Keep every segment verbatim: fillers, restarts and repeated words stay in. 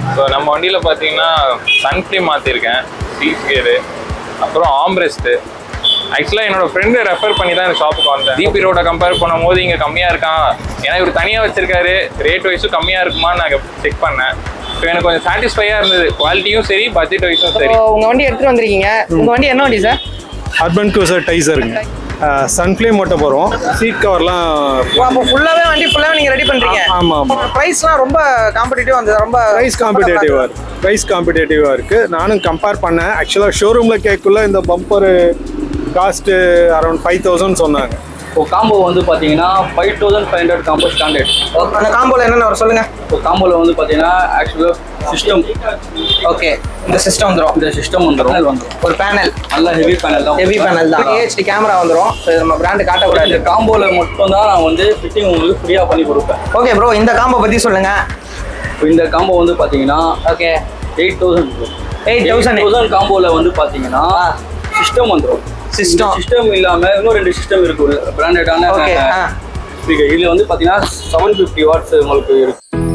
So நம்ம வண்டியில் பார்த்தீங்கன்னா சன்ஃப்ளேம் மாற்றிருக்கேன், சீட் கியரு, அப்புறம் ஆம்ரெஸ்ட்டு. ஆக்சுவலாக என்னோட ஃப்ரெண்டு ரெஃபர் பண்ணி தான் இந்த ஷாப்புக்கு வந்தேன். ஜிபி ரோட கம்பேர் பண்ணும்போது இங்கே கம்மியாக இருக்கான், ஏன்னா இவர் தனியாக வச்சிருக்காரு, ரேட் வைஸும் கம்மியாக இருக்குமான்னு நான் செக் பண்ணேன். ஸோ எனக்கு கொஞ்சம் சாட்டிஸ்ஃபையாக இருந்தது, குவாலிட்டியும் சரி பட்ஜெட் வைஸும் சரி. உங்கள் வண்டி எடுத்துகிட்டு வந்திருக்கீங்க, உங்கள் வண்டி என்ன வண்டி சார்? அர்பன் க்ரூசர் டைசருங்க. சன்ஃப்ளேம் ஓட்ட போகிறோம். சீட் கவர்லாம் அப்போ ஃபுல்லாகவே வண்டி ஃபுல்லாகவே நீங்கள் ரெடி பண்ணுறீங்க? ஆமாம் ஆமாம். ப்ரைஸ்லாம் ரொம்ப காம்படிட்டிவாக வந்தது, ரொம்ப ப்ரைஸ் காம்படிட்டிவாக இருக்குது. ப்ரைஸ் காம்படிட்டிவாக இருக்குது. நானும் கம்பேர் பண்ணேன். ஆக்சுவலாக ஷோரூமில் கேட்குள்ள இந்த bumper cost around five thousand சொன்னாங்க. இப்போ காம்போ வந்து பார்த்தீங்கன்னா five thousand five hundred combo standard. அந்த காம்போவில் என்னென்ன வரும் சொல்லுங்கள்? இப்போ காம்போவில் வந்து பார்த்தீங்கன்னா ஆக்சுவலாக சிஸ்டம். ஓகே, இந்த சிஸ்டம் வந்துடும். இந்த சிஸ்டம் வந்துடும் வந்துடும் ஒரு பேனல், நல்ல ஹெவி பேனல் தான். ஹெவி பேனல் தான். ஏஹெச்டி கேமரா வந்துடும். ஸோ நம்ம பிராண்டு காட்டக்கூடாது. இந்த காம்போவில் மட்டும் தான் நான் வந்து ஃபிட்டிங் உங்களுக்கு ஃப்ரீயாக பண்ணி கொடுப்பேன். ஓகே ப்ரோ, இந்த காம்போ பற்றி சொல்லுங்கள். இப்போ இந்த காம்போ வந்து பார்த்தீங்கன்னா okay eight thousand eight thousand thousand காம்போவில் வந்து பார்த்தீங்கன்னா சிஸ்டம் வந்துடும். சிஸ்டம் சிஸ்டம் இல்லாமல் இன்னும் ரெண்டு சிஸ்டம் இருக்கு பிராண்டடான. ஓகே, இதில் வந்து பார்த்தீங்கன்னா செவன் ஃபிஃப்டி வாட்ஸ் உங்களுக்கு இருக்கு.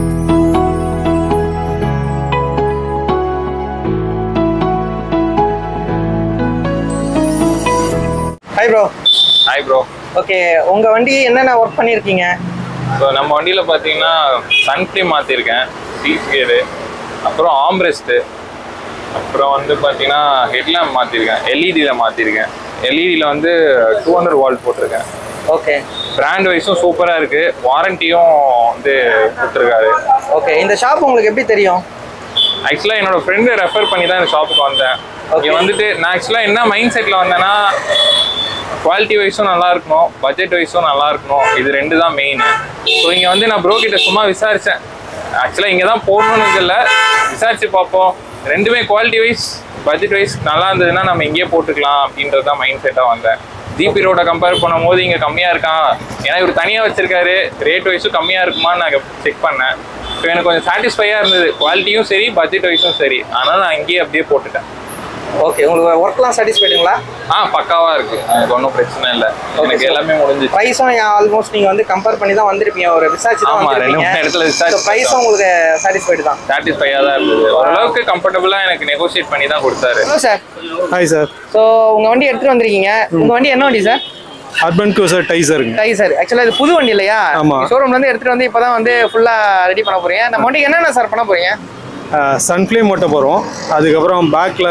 Hi bro. Hi bro. Okay, உங்கள் வண்டி என்னென்ன ஒர்க் பண்ணியிருக்கீங்க? ஸோ நம்ம வண்டியில் பார்த்தீங்கன்னா சன்ஃப்ளேம் மாற்றிருக்கேன், சீட் கியரு, அப்புறம் ஆம்ரெஸ்ட்டு, அப்புறம் வந்து பார்த்தீங்கன்னா ஹெட்லாம்ப் மாற்றிருக்கேன், எல்இடியில் மாற்றிருக்கேன். எல்இடியில் வந்து டூ ஹண்ட்ரட் வால்ட் போட்டிருக்கேன். ஓகே, பிராண்ட் வைஸும் சூப்பராக இருக்குது, வாரண்டியும் வந்து கொடுத்துருக்காரு. ஓகே, இந்த ஷாப் உங்களுக்கு எப்படி தெரியும்? ஆக்சுவலாக என்னோட ஃப்ரெண்டு ரெஃபர் பண்ணி தான் இந்த ஷாப்புக்கு வந்தேன். இங்கே வந்துட்டு நான் ஆக்சுவலாக என்ன மைண்ட் செட்டில் வந்தேன்னா, குவாலிட்டி வைஸும் நல்லா இருக்கணும், பட்ஜெட் வைஸும் நல்லா இருக்கணும், இது ரெண்டு தான் மெயின். ஸோ இங்கே வந்து நான் ப்ரோ கிட்ட சும்மா விசாரித்தேன். ஆக்சுவலாக இங்கே தான் போடணும்னு இல்லை, விசாரித்து பார்ப்போம், ரெண்டுமே குவாலிட்டி வைஸ் பட்ஜெட் வைஸ் நல்லா இருந்ததுன்னா நம்ம இங்கேயே போட்டுக்கலாம் அப்படின்றது தான் மைண்ட் செட்டாக வந்தேன். ஜிபி ரோட கம்பேர் பண்ணும்போது இங்கே கம்மியாக இருக்கான், ஏன்னா இவர் தனியாக வச்சிருக்காரு, ரேட் வைஸும் கம்மியாக இருக்குமான்னு நான் செக் பண்ணேன். ஸோ எனக்கு கொஞ்சம் சாட்டிஸ்ஃபையாக இருந்தது, குவாலிட்டியும் சரி பட்ஜெட் வைஸும் சரி. அதனால் நான் இங்கேயே அப்படியே போட்டுட்டேன். ஓகே, உங்களுக்கு ஒர்க்லாம் சாட்டிஸ்ஃபைடுங்களா? ஆ பக்காவாக இருக்குது, எனக்கு ஒன்றும் பிரச்சனை இல்லை, எனக்கு எல்லாமே முடிஞ்சு. ப்ரைஸும் ஆல்மோஸ்ட் நீங்கள் வந்து கம்பேர் பண்ணி தான் வந்திருப்பீங்க, ஒரு விசாரிச்சு தான் வந்திருப்பீங்க. இடத்துல விசாரிச்சு ப்ரைஸும் உங்களுக்கு சாட்டிஸ்ஃபைடு தான்? சாட்டிஸ்ஃபையாக தான் இருந்தது, ஓரளவுக்கு கம்ஃபர்டபுளாக எனக்கு நெகோசியேட் பண்ணி தான் கொடுத்தாரு. Hello sir. Hi sir. So உங்கள் வண்டி எடுத்துகிட்டு வந்திருக்கீங்க, உங்கள் வண்டி என்ன வண்டி சார்? அர்பன் க்ரூசர் டைசருங்க. டைசர். ஆக்சுவலாக இது புது வண்டி இல்லையா? ஆமாம். ஷோரூம்லேருந்து எடுத்துகிட்டு வந்து இப்போ தான் வந்து ஃபுல்லாக ரெடி பண்ண போகிறீங்க. நம்ம வண்டிக்கு என்னென்ன சார் பண்ண போகிறீங்க? சன்ஃப்ளேம் ஓட்ட போகிறோம். அதுக்கப்புறம் பேக்கில்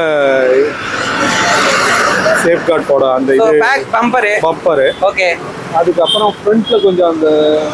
சேஃப் கார்டு போட அந்த இது பேக் பம்பரு பம்பரு. ஓகே. அதுக்கப்புறம் ஃப்ரண்ட்டில் கொஞ்சம் அந்த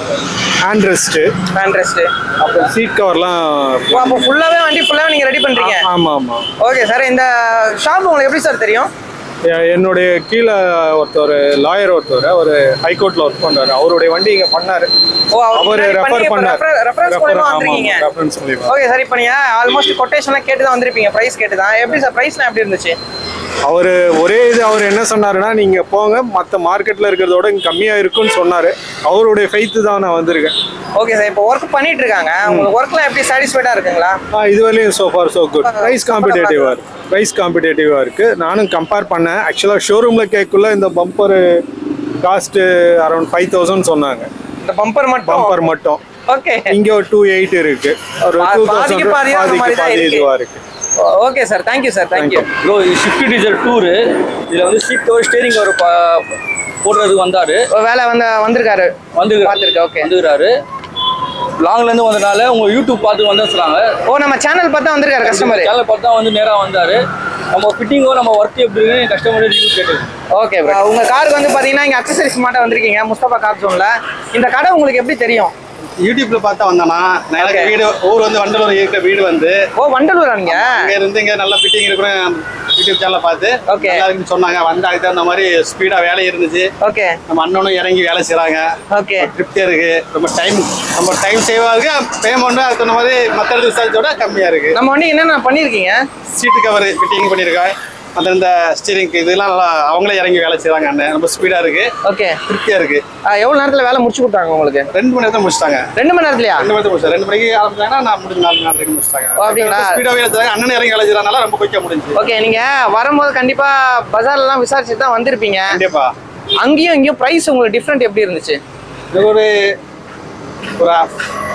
ஹேண்ட் ரெஸ்ட்டு ஹேண்ட் ரெஸ்ட்டு அப்புறம் சீட் கவர்லாம். அப்போ ஃபுல்லாகவே வண்டி ஃபுல்லாகவே நீங்கள் ரெடி பண்ணுறீங்க? ஆமாம் ஆமாம். ஓகே சார், இந்த ஷாப் உங்களுக்கு எப்படி சார் தெரியும்? என்னுடைய கீழே ஒருத்தர் லாயர் ஒருத்தர் அவர் ஹைகோர்ட்டில் ஒர்க் பண்ணுறாரு, அவருடைய வண்டி இங்கே பண்ணார். ஓ, அவர் ரெஃபர் பண்ணார். ரெஃபரன்ஸ் மூலமா வந்திருக்கீங்க? ரெஃபரன்ஸ் மூலமா. ஓகே சார், இப்போ நீங்க ஆல்மோஸ்ட் கொட்டேஷன்லாம் கேட்டு தான் வந்திருப்பீங்க, பிரைஸ் கேட்டு தான். எப்படி சார் பிரைஸ்லாம் எப்படி இருந்துச்சு? அவர் ஒரே இது அவர் என்ன சொன்னாருன்னா, நீங்கள் போங்க மற்ற மார்க்கெட்டில் இருக்கிறதோட இங்கே கம்மியாக இருக்குன்னு சொன்னார். அவருடைய ஃபெய்த்து தான் நான் வந்திருக்கேன். ஓகே சார், இப்போ ஒர்க் பண்ணிட்டு இருக்காங்க, உங்களுக்கு ஒர்க்லாம் எப்படி சாட்டிஸ்ஃபைடாக இருக்குங்களா? ஆ இதுவரையும் so far so good. Price காம்படிட்டிவாக இருக்குது. ப்ரைஸ் காம்படிட்டிவாக இருக்குது. நானும் கம்பேர் பண்ணேன். ஆக்சுவலாக ஷோரூமில் கேட்குள்ள இந்த bumper cost around five thousand சொன்னாங்க. இந்த பம்பர் மட்டும்? பம்பர் மட்டும். ஓகே. இங்கே ஒரு டூ எயிட் இருக்குது, ஒரு டூ தௌசண்ட் பாதிக்கு பாதி இதுவாக இருக்குது. Okay sir, thank you sir, thank you. Bro, இது ஷிஃப்ட் டீசல் டூரு. இதில் வந்து சீட் கவர் ஸ்டேரிங் கவர் போடுறதுக்கு வந்தார். வேலை வந்து வந்திருக்காரு வந்து பார்த்துருக்கேன். ஓகே, வந்துருக்காரு. லாங்லேருந்து வந்ததுனால உங்கள் யூடியூப் பார்த்து வந்து சொன்னாங்க. ஓ, நம்ம சேனல் பார்த்தா வந்திருக்காரு கஸ்டமர்? சேனல் பார்த்து தான் வந்து நேராக வந்தார். நம்ம ஃபிட்டிங்கோ நம்ம ஒர்க் எப்படி இருக்குன்னு கஸ்டமர் ரிவ்யூ கேட்டது. ஓகே ப்ரோ, உங்கள் காருக்கு வந்து பார்த்தீங்கன்னா இங்கே அக்சசரிஸ் மாட்ட வந்திருக்கீங்க முஸ்தபா கார் ஜோனில். இந்த கடை உங்களுக்கு எப்படி தெரியும்? யூடியூப்ல பார்த்தா வந்தானா, நான் எனக்கு வீடு ஊர் வந்து வண்டலூர் இருக்கிற வீடு வந்து. ஓ, வண்டலூரா நீங்க? இங்க இருந்து இங்க நல்ல ஃபிட்டிங் இருக்கிறேன் யூடியூப் சேனலை பார்த்து எல்லாருக்கும் சொன்னாங்க. வந்து அதுக்கு தகுந்த மாதிரி ஸ்பீடா வேலை இருந்துச்சு. ஓகே. நம்ம அண்ணனும் இறங்கி வேலை செய்யறாங்க. ஓகே. திருப்தியா இருக்கு. ரொம்ப டைம் நம்ம டைம் சேவா இருக்கு. பேமெண்ட் அதுக்கு தகுந்த மாதிரி மற்ற விசாரிச்சோட கம்மியா இருக்கு. நம்ம வண்டி என்னென்ன பண்ணிருக்கீங்க? சீட்டு கவர் ஃபிட்டிங் பண்ணிருக்கேன். அந்த இந்த ஸ்டீரிங் இதெல்லாம் நல்லா அவங்களே இறங்கி வேலை செய்யறாங்க. அண்ணன் ரொம்ப ஸ்பீடா இருக்கு. ஓகே, திருப்தியா இருக்கு. எவ்வளவு நேரத்துல வேலை முடிச்சு கொடுத்தாங்க உங்களுக்கு? ரெண்டு மணி நேரத்துல முடிச்சிட்டாங்க. ரெண்டு மணி நேரத்துலயா? ரெண்டு மணி நேரத்துல முடிச்சாங்க. ரெண்டு மணிக்கு ஆரம்பிச்சாங்கன்னா நான் முடிஞ்சு நாலு மணி நேரத்துக்கு முடிச்சிட்டாங்க. அப்படிங்களா? ஸ்பீடா வேலை செய்யறாங்க. அண்ணன் இறங்கி வேலை செய்யறதுனால ரொம்ப குயிக்கா முடிஞ்சு. ஓகே, நீங்க வரும்போது கண்டிப்பா பஜார்ல எல்லாம் விசாரிச்சுட்டு தான் வந்திருப்பீங்க. கண்டிப்பா. அங்கேயும் இங்கேயும் பிரைஸ் உங்களுக்கு டிஃபரெண்ட் எப்படி இருந்துச்சு? ஒரு ஒரு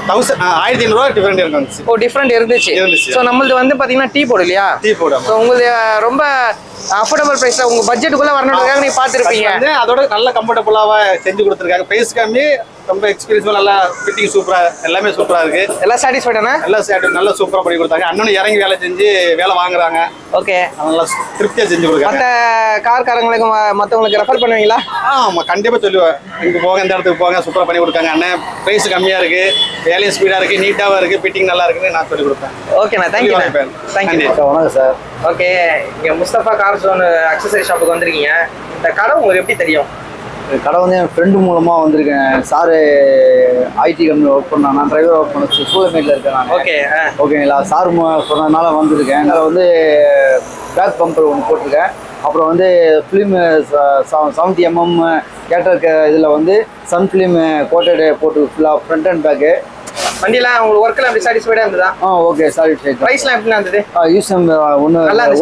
தௌசண்ட் ஆயிரத்தி ஐநூறுரூவா டிஃபரெண்ட் இருந்துச்சு. ஓ டிஃப்ரெண்ட் இருந்துச்சு. இருந்துச்சு. ஸோ நம்மளது வந்து பார்த்தீங்கன்னா டீ போர்டு இல்லையா? T board. ஸோ உங்களுக்கு ரொம்ப அஃபோர்டபுள் ப்ரைஸில் உங்கள் பட்ஜெட்டுக்குள்ளே வரணுன்றதுக்காக நீங்கள் பார்த்துருப்பீங்க. அதோட நல்ல கம்ஃபர்டபுளாக செஞ்சு கொடுத்துருக்காங்க. ப்ரைஸ் கம்மி, ரொம்ப எக்ஸ்பீரியன்ஸ், நல்லா ஃபிட்டிங் சூப்பராக, எல்லாமே சூப்பராக இருக்கு. எல்லாம் சாட்டிஸ்ஃபைடானா? நல்லா நல்லா சூப்பராக பண்ணி கொடுத்தாங்க. அண்ணனும் இறங்கி வேலை செஞ்சு வேலை வாங்குறாங்க. ஓகே. நல்லா திருப்தியாக செஞ்சு கொடுக்காங்க. மற்ற கார்காரங்களுக்கு மற்றவங்களுக்கு ரெஃபர் பண்ணுவீங்களா? ஆமாம், கண்டிப்பாக சொல்லுவேன். இங்கே போங்க, இந்த இடத்துக்கு போங்க, சூப்பராக பண்ணி கொடுக்காங்க. அண்ணன் ப்ரைஸ் கம்மியாக இருக்கு, வேலையும் ஸ்பீடாக இருக்கு, நீட்டாகவும் இருக்கு, ஃபிட்டிங் நல்லா இருக்குன்னு நான் சொல்லி கொடுப்பேன். ஓகேண்ணா, தேங்க்யூ தேங்க்யூ. வணக்கம் சார். ஓகே, இங்கே முஸ்தபா கார் ஜோன் அக்சசரி ஷாப்புக்கு வந்திருக்கீங்க. இந்த கடை உங்களுக்கு எப்படி தெரியும்? கடை வந்து என் ஃப்ரெண்டு மூலமாக வந்திருக்கேன். சாரு ஐடி கம்பெனி ஒர்க் பண்ணேன், நான் டிரைவர் ஒர்க் பண்ண சூழமேட்டில் இருக்கேன் நான். ஓகே ஓகேங்களா. சார் சொன்னதுனால வந்திருக்கேன். அதில் வந்து பேக் பம்பர் ஒன்று போட்டிருக்கேன். அப்புறம் வந்து ஃபிலிம் செவன்ட்டி எம்எம் கேட்டர் இதில் வந்து சன் ஃபிலிம் கோட்டடு போட்டு ஃபுல்லாக ஃப்ரண்ட் அண்ட் பேக்கு. வண்டியெல்லாம் உங்களுக்கு ஒர்க்கெல்லாம் எப்படி சாட்டிஸ்ஃபைடாக இருந்ததா? ஆ ஓகே, சாட்டிஸ்ஃபைட். ப்ரைஸ்லாம் எப்படி இருந்தது? யூஸ்எம் ஒன்று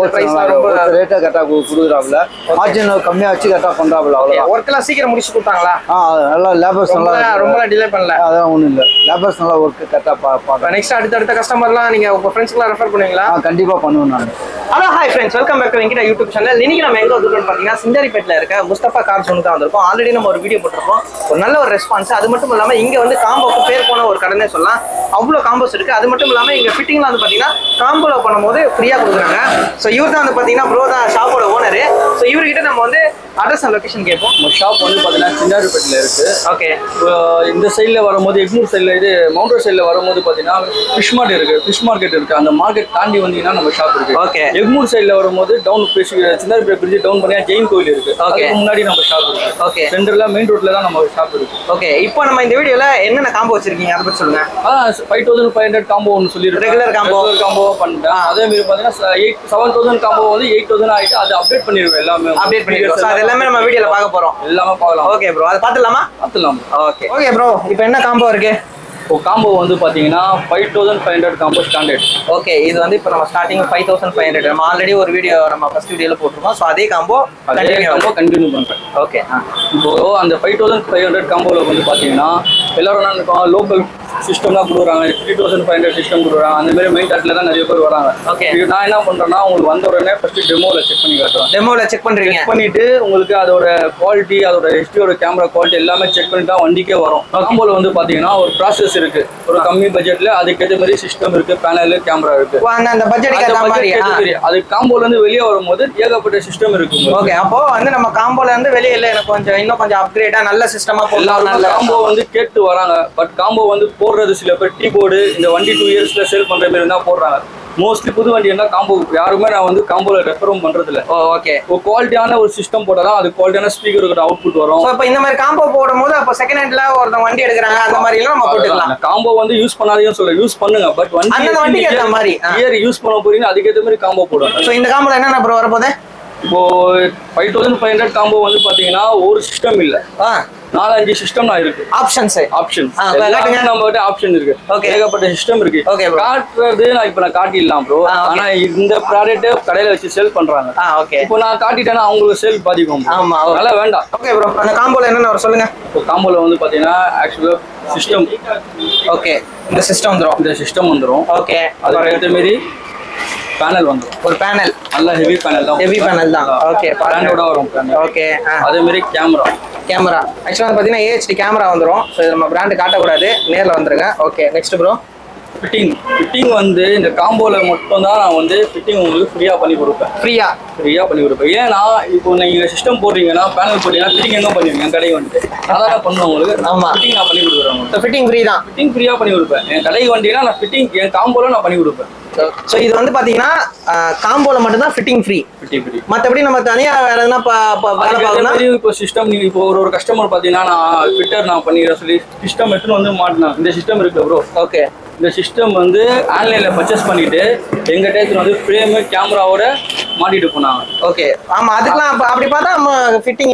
ரேட்டாக கரெக்டாக கொடுக்குறாப்புல, மார்ஜின் கம்மியாக வச்சு கரெக்டாக பண்ணுறாப்புல. அவ்வளோ ஒர்க்கெல்லாம் சீக்கிரம் முடிச்சு கொடுத்தாங்களா? ஆ நல்லா லேபர்ஸ் நல்லா ரொம்ப டிலே பண்ணல. அதான் ஒன்றும் இல்லை, லேபர்ஸ் நல்லா ஒர்க்கு கரெக்டாக பா பார்க்க. நெக்ஸ்ட் அடுத்த அடுத்த கஸ்டமர்லாம் நீங்கள் உங்கள் ஃப்ரெண்ட்ஸ்க்குலாம் ரெஃபர் பண்ணுவீங்களா? ஆ கண்டிப்பாக பண்ணுவேன் நான். Hello hi friends, welcome back to Venkata YouTube channel. இன்னைக்கு நம்ம எங்கே வந்துருக்கோம்னு பார்த்தீங்கன்னா சிந்தாரிப்பேட்டில் இருக்க முஸ்தபா கார் ஜோனுக்கு தான் வந்திருக்கோம். ஆல்ரெடி நம்ம ஒரு வீடியோ போட்டிருக்கோம், ஒரு நல்ல ஒரு ரெஸ்பான்ஸ். அது மட்டும் இல்லாமல் இங்கே வந்து காம்போக்கு பேர் போன ஒரு கடைனே சொல்லலாம். அவ்வளோ காம்போஸ் இருக்குது. அது மட்டும் இல்லாமல் இங்கே ஃபிட்டிங்லாம் வந்து பார்த்தீங்கன்னா காம்போல பண்ணும்போது ஃப்ரீயாக கொடுக்குறாங்க. ஸோ இவர் தான் வந்து பார்த்தீங்கன்னா ப்ரோ தான் ஷாப்போட ஓனரு. ஸோ இவர்கிட்ட நம்ம வந்து அட்ரஸ் அண்ட் லொக்கேஷன் கேட்போம். நம்ம ஷாப் வந்து பார்த்தீங்கன்னா சிந்தாரிப்பேட்டில் இருக்குது. ஓகே. இந்த சைடில் வரும்போது எக்மூர் சைடில், இது மவுண்டர் சைடில் வரும்போது பார்த்தீங்கன்னா ஃபிஷ் மார்க்கெட் இருக்குது, ஃபிஷ் மார்க்கெட் இருக்குது. அந்த மார்க்கெட் தாண்டி வந்தீங்கன்னா நம்ம ஷாப் இருக்குது. ஓகே. எக்மூர் சைடில் வரும்போது டவுன் சிந்தாரிப்பேட் பிரிட்ஜ் டவுன் பண்ணியா ஜெயின் கோயில் இருக்குது. ஓகே. முன்னாடி நம்ம ஷாப் இருக்குது. ஓகே. சென்டரில் மெயின் ரோட்டில் தான் நம்ம ஷாப் இருக்குது. ஓகே. இப்போ நம்ம இந்த வீடியோவில் என்னென்ன காம்போ வச்சிருக்கீங்க அதை பற்றி சொல்லுங்கள். அதான் five thousand five hundred combo ஒன்று சொல்லியிருக்கேன். ரெகுலர் காம்போ காம்போ பண்ணிட்டேன். அதே மாதிரி பார்த்தீங்கன்னா எயிட் செவன் தௌசண்ட் காம்போ வந்து எயிட் தௌசண்ட் ஆகிட்டு அது அப்டேட் பண்ணிடுவேன். எல்லாமே அப்டேட் பண்ணிடுவோம். அது எல்லாமே நம்ம வீடியோவில் பார்க்க போகிறோம். எல்லாமே பார்க்கலாம். ஓகே ப்ரோ, அதை பார்த்துடலாமா? பார்த்துலாம். ஓகே ஓகே ப்ரோ, இப்போ என்ன காம்போ இருக்கு? இப்போ காம்போ வந்து பார்த்தீங்கன்னா five thousand five hundred combo standard. Okay, இது வந்து இப்போ நம்ம starting five thousand five hundred நம்ம ஆல்ரெடி ஒரு வீடியோ நம்ம ஃபர்ஸ்ட் வீடியோவில் போட்டிருக்கோம். ஸோ அதே காம்போ அதே காம்போ கண்டினியூ பண்ணுறேன். ஓகே. இப்போ அந்த ஃபைவ் தௌசண்ட் ஃபைவ் ஹண்ட்ரட் காம்போவில் வந்து பார்த்தீங்கன்னா எல்லாரும் என்ன நினைப்பாங்க, லோக்கல் சிஸ்டம்லாம் கொடுக்குறாங்க, three thousand five hundred system கொடுக்குறாங்க. அந்த மாதிரி மெயின் டாட்டில் தான் நிறைய பேர் வராங்க. ஓகே. நான் என்ன பண்ணுறேன்னா உங்களுக்கு வந்த உடனே ஃபஸ்ட்டு டெமோவில் செக் பண்ணி காட்டுறேன். டெமோவில் செக் பண்ணுறீங்க. செக் பண்ணிவிட்டு உங்களுக்கு அதோட குவாலிட்டி, அதோட ஹெச்டியோட கேமரா குவாலிட்டி எல்லாமே செக் பண்ணிட்டு தான் வண்டிக்கே வரும். காம்போவில் வந்து பார்த்தீங்கன்னா ஒரு ப்ராசஸ் இருக்குது. ஒரு கம்மி பட்ஜெட்டில் அதுக்கேற்ற மாதிரி சிஸ்டம் இருக்குது, பேனல், கேமரா இருக்குது. அந்த பட்ஜெட் அது காம்போலேருந்து வெளியே வரும்போது ஏகப்பட்ட சிஸ்டம் இருக்குது. ஓகே, அப்போ வந்து நம்ம காம்போல இருந்து வெளியே இல்லை, எனக்கு கொஞ்சம் இன்னும் கொஞ்சம் அப்கிரேடாக நல்ல சிஸ்டமாக போடலாம். நல்ல காம்போ வந்து கேட்டு வராங்க. பட் காம்போ வந்து போடுறது சில பேர் டீ போர்டு இந்த வண்டி டூ இயர்ஸ்ல சேல் பண்ற மாதிரி இருந்தா போடுறாங்க. மோஸ்ட்லி புது வண்டி என்ன காம்போ யாருமே நான் வந்து காம்போல ரெஃபரும் பண்றது இல்லை. ஓகே. ஒரு குவாலிட்டியான ஒரு சிஸ்டம் போட்டாதான் அது குவாலிட்டியான ஸ்பீக்கருக்கு அவுட்புட் வரும். இப்போ இந்த மாதிரி காம்போ போடும்போது அப்போ செகண்ட் ஹேண்ட்ல ஒருத்தவங்க வண்டி எடுக்கிறாங்க, அந்த மாதிரி எல்லாம் நம்ம போட்டுக்கலாம். காம்போ வந்து யூஸ் பண்ணாதீங்கன்னு சொல்ல, யூஸ் பண்ணுங்க. பட் வண்டி அந்த வண்டிக்கு ஏற்ற மாதிரி இயர் யூஸ் பண்ண போறீங்க, அதுக்கேற்ற மாதிரி காம்போ போடுங்க. ஸோ இந்த காம்போல என்ன அப்புறம் வரப்போகுது? இப்போ five thousand five hundred combo வந்து பாத்தீங்கன்னா ஒரு சிஸ்டம் இல்ல, நாலஞ்சு சிஸ்டம் தான் இருக்கு. ஆப்ஷன்ஸ் ஆப்ஷன்ஸ் நம்ம கிட்ட ஆப்ஷன் இருக்கு. ஏகப்பட்ட சிஸ்டம் இருக்கு. காட்டுறது நான் இப்ப நான் காட்டிடலாம் ப்ரோ. ஆனா இந்த ப்ராடக்ட் கடையில வச்சு சேல் பண்றாங்க. இப்போ நான் காட்டிட்டேன்னா அவங்களுக்கு சேல் பாதிக்கும். ஆமா, அதனால வேண்டாம். ஓகே ப்ரோ, அந்த காம்போல என்னன்னு சொல்லுங்க. இப்போ காம்போல வந்து பாத்தீங்கன்னா ஆக்சுவலா சிஸ்டம். ஓகே, இந்த சிஸ்டம் வந்துரும். இந்த சிஸ்டம் வந்துரும். ஓகே, அதுக்கு ஏற்ற மாதிரி பேனல் வந்துரும். ஒரு பேனல் நல்ல ஹெவி பேனல் தான். ஹெவி பேனல் தான். ஓகே, பிராண்டோட வரும் பேனல். ஓகே. அதே மாதிரி கேமரா கேமரா ஆக்சுவலாக வந்து பார்த்தீங்கன்னா ஏஹெச்டி கேமரா வந்துடும். ஸோ இது நம்ம பிராண்டு காட்டக்கூடாது, நேரில் வந்துருங்க. Okay, next bro. Fitting fitting வந்து இந்த காம்போல மட்டும் தான் நான் வந்து ஃபிட்டிங் உங்களுக்கு ஃப்ரீயாக பண்ணி கொடுப்பேன். ஃப்ரீயா ஃப்ரீயாக பண்ணி கொடுப்பேன். ஏன்னா இப்போ நீங்கள் சிஸ்டம் போடுறீங்கன்னா பேனல் போட்டீங்கன்னா ஃபிட்டிங் எங்கே பண்ணுவீங்க? என் கடைக்கு வந்துட்டு அதான் பண்ணுவேன் உங்களுக்கு. ஆமாம், ஃபிட்டிங் நான் பண்ணி கொடுக்குறேன். ஸோ ஃபிட்டிங் ஃப்ரீ தான். ஃபிட்டிங் ஃப்ரீயாக பண்ணி கொடுப்பேன். என் கடைக்கு வந்தீங்கன்னா நான் ஃபிட்டிங் என் காம்போல நான் பண்ணி கொடுப்பேன். ஸோ இது வந்து பார்த்தீங்கன்னா காம்போல மட்டும்தான் ஃபிட்டிங் ஃப்ரீ. Fitting free. மற்றபடி நம்ம தனியாக வேற எதுனா வேலை பார்க்கணும். இப்போ சிஸ்டம் நீங்கள் இப்போ ஒரு ஒரு கஸ்டமர் பார்த்தீங்கன்னா நான் ஃபிட்டர் நான் பண்ணிடுறேன் சொல்லி சிஸ்டம் எடுத்துன்னு வந்து மாட்டினேன். இந்த சிஸ்டம் இருக்கு ப்ரோ. ஓகே. இந்த சிஸ்டம் வந்து ஆன்லைனில் பர்ச்சேஸ் பண்ணிட்டு எங்கள் டேத்தில் வந்து ஃப்ரேமு கேமராவோட மாட்டிட்டு போனாங்க. ஓகே, ஆமாம், அதுக்கெல்லாம் அப்போ அப்படி பார்த்தா நம்ம ஃபிட்டிங்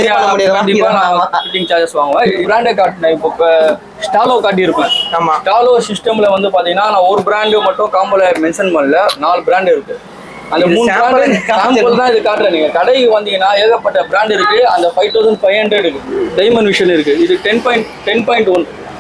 ஃபிட்டிங் சார்ஜஸ் வாங்குவேன். பிராண்டை காட்டினேன். இப்போ ஸ்டாலோ காட்டியிருப்பேன். ஆமாம், ஸ்டாலோ சிஸ்டமில் வந்து பார்த்தீங்கன்னா நான் ஒரு பிராண்டு மட்டும் காம்போல மென்ஷன் பண்ணல, நாலு பிராண்டு இருக்கு. அந்த மூணு பிராண்டு சாம்பிள் தான் இது காட்டுறேன். நீங்கள் கடைக்கு வந்தீங்கன்னா ஏகப்பட்ட பிராண்ட் இருக்கு. அந்த ஃபைவ் தௌசண்ட் ஃபைவ் ஹண்ட்ரட் இருக்கு. டைமண்ட் விஷன் இருக்கு. இது ten point ten point one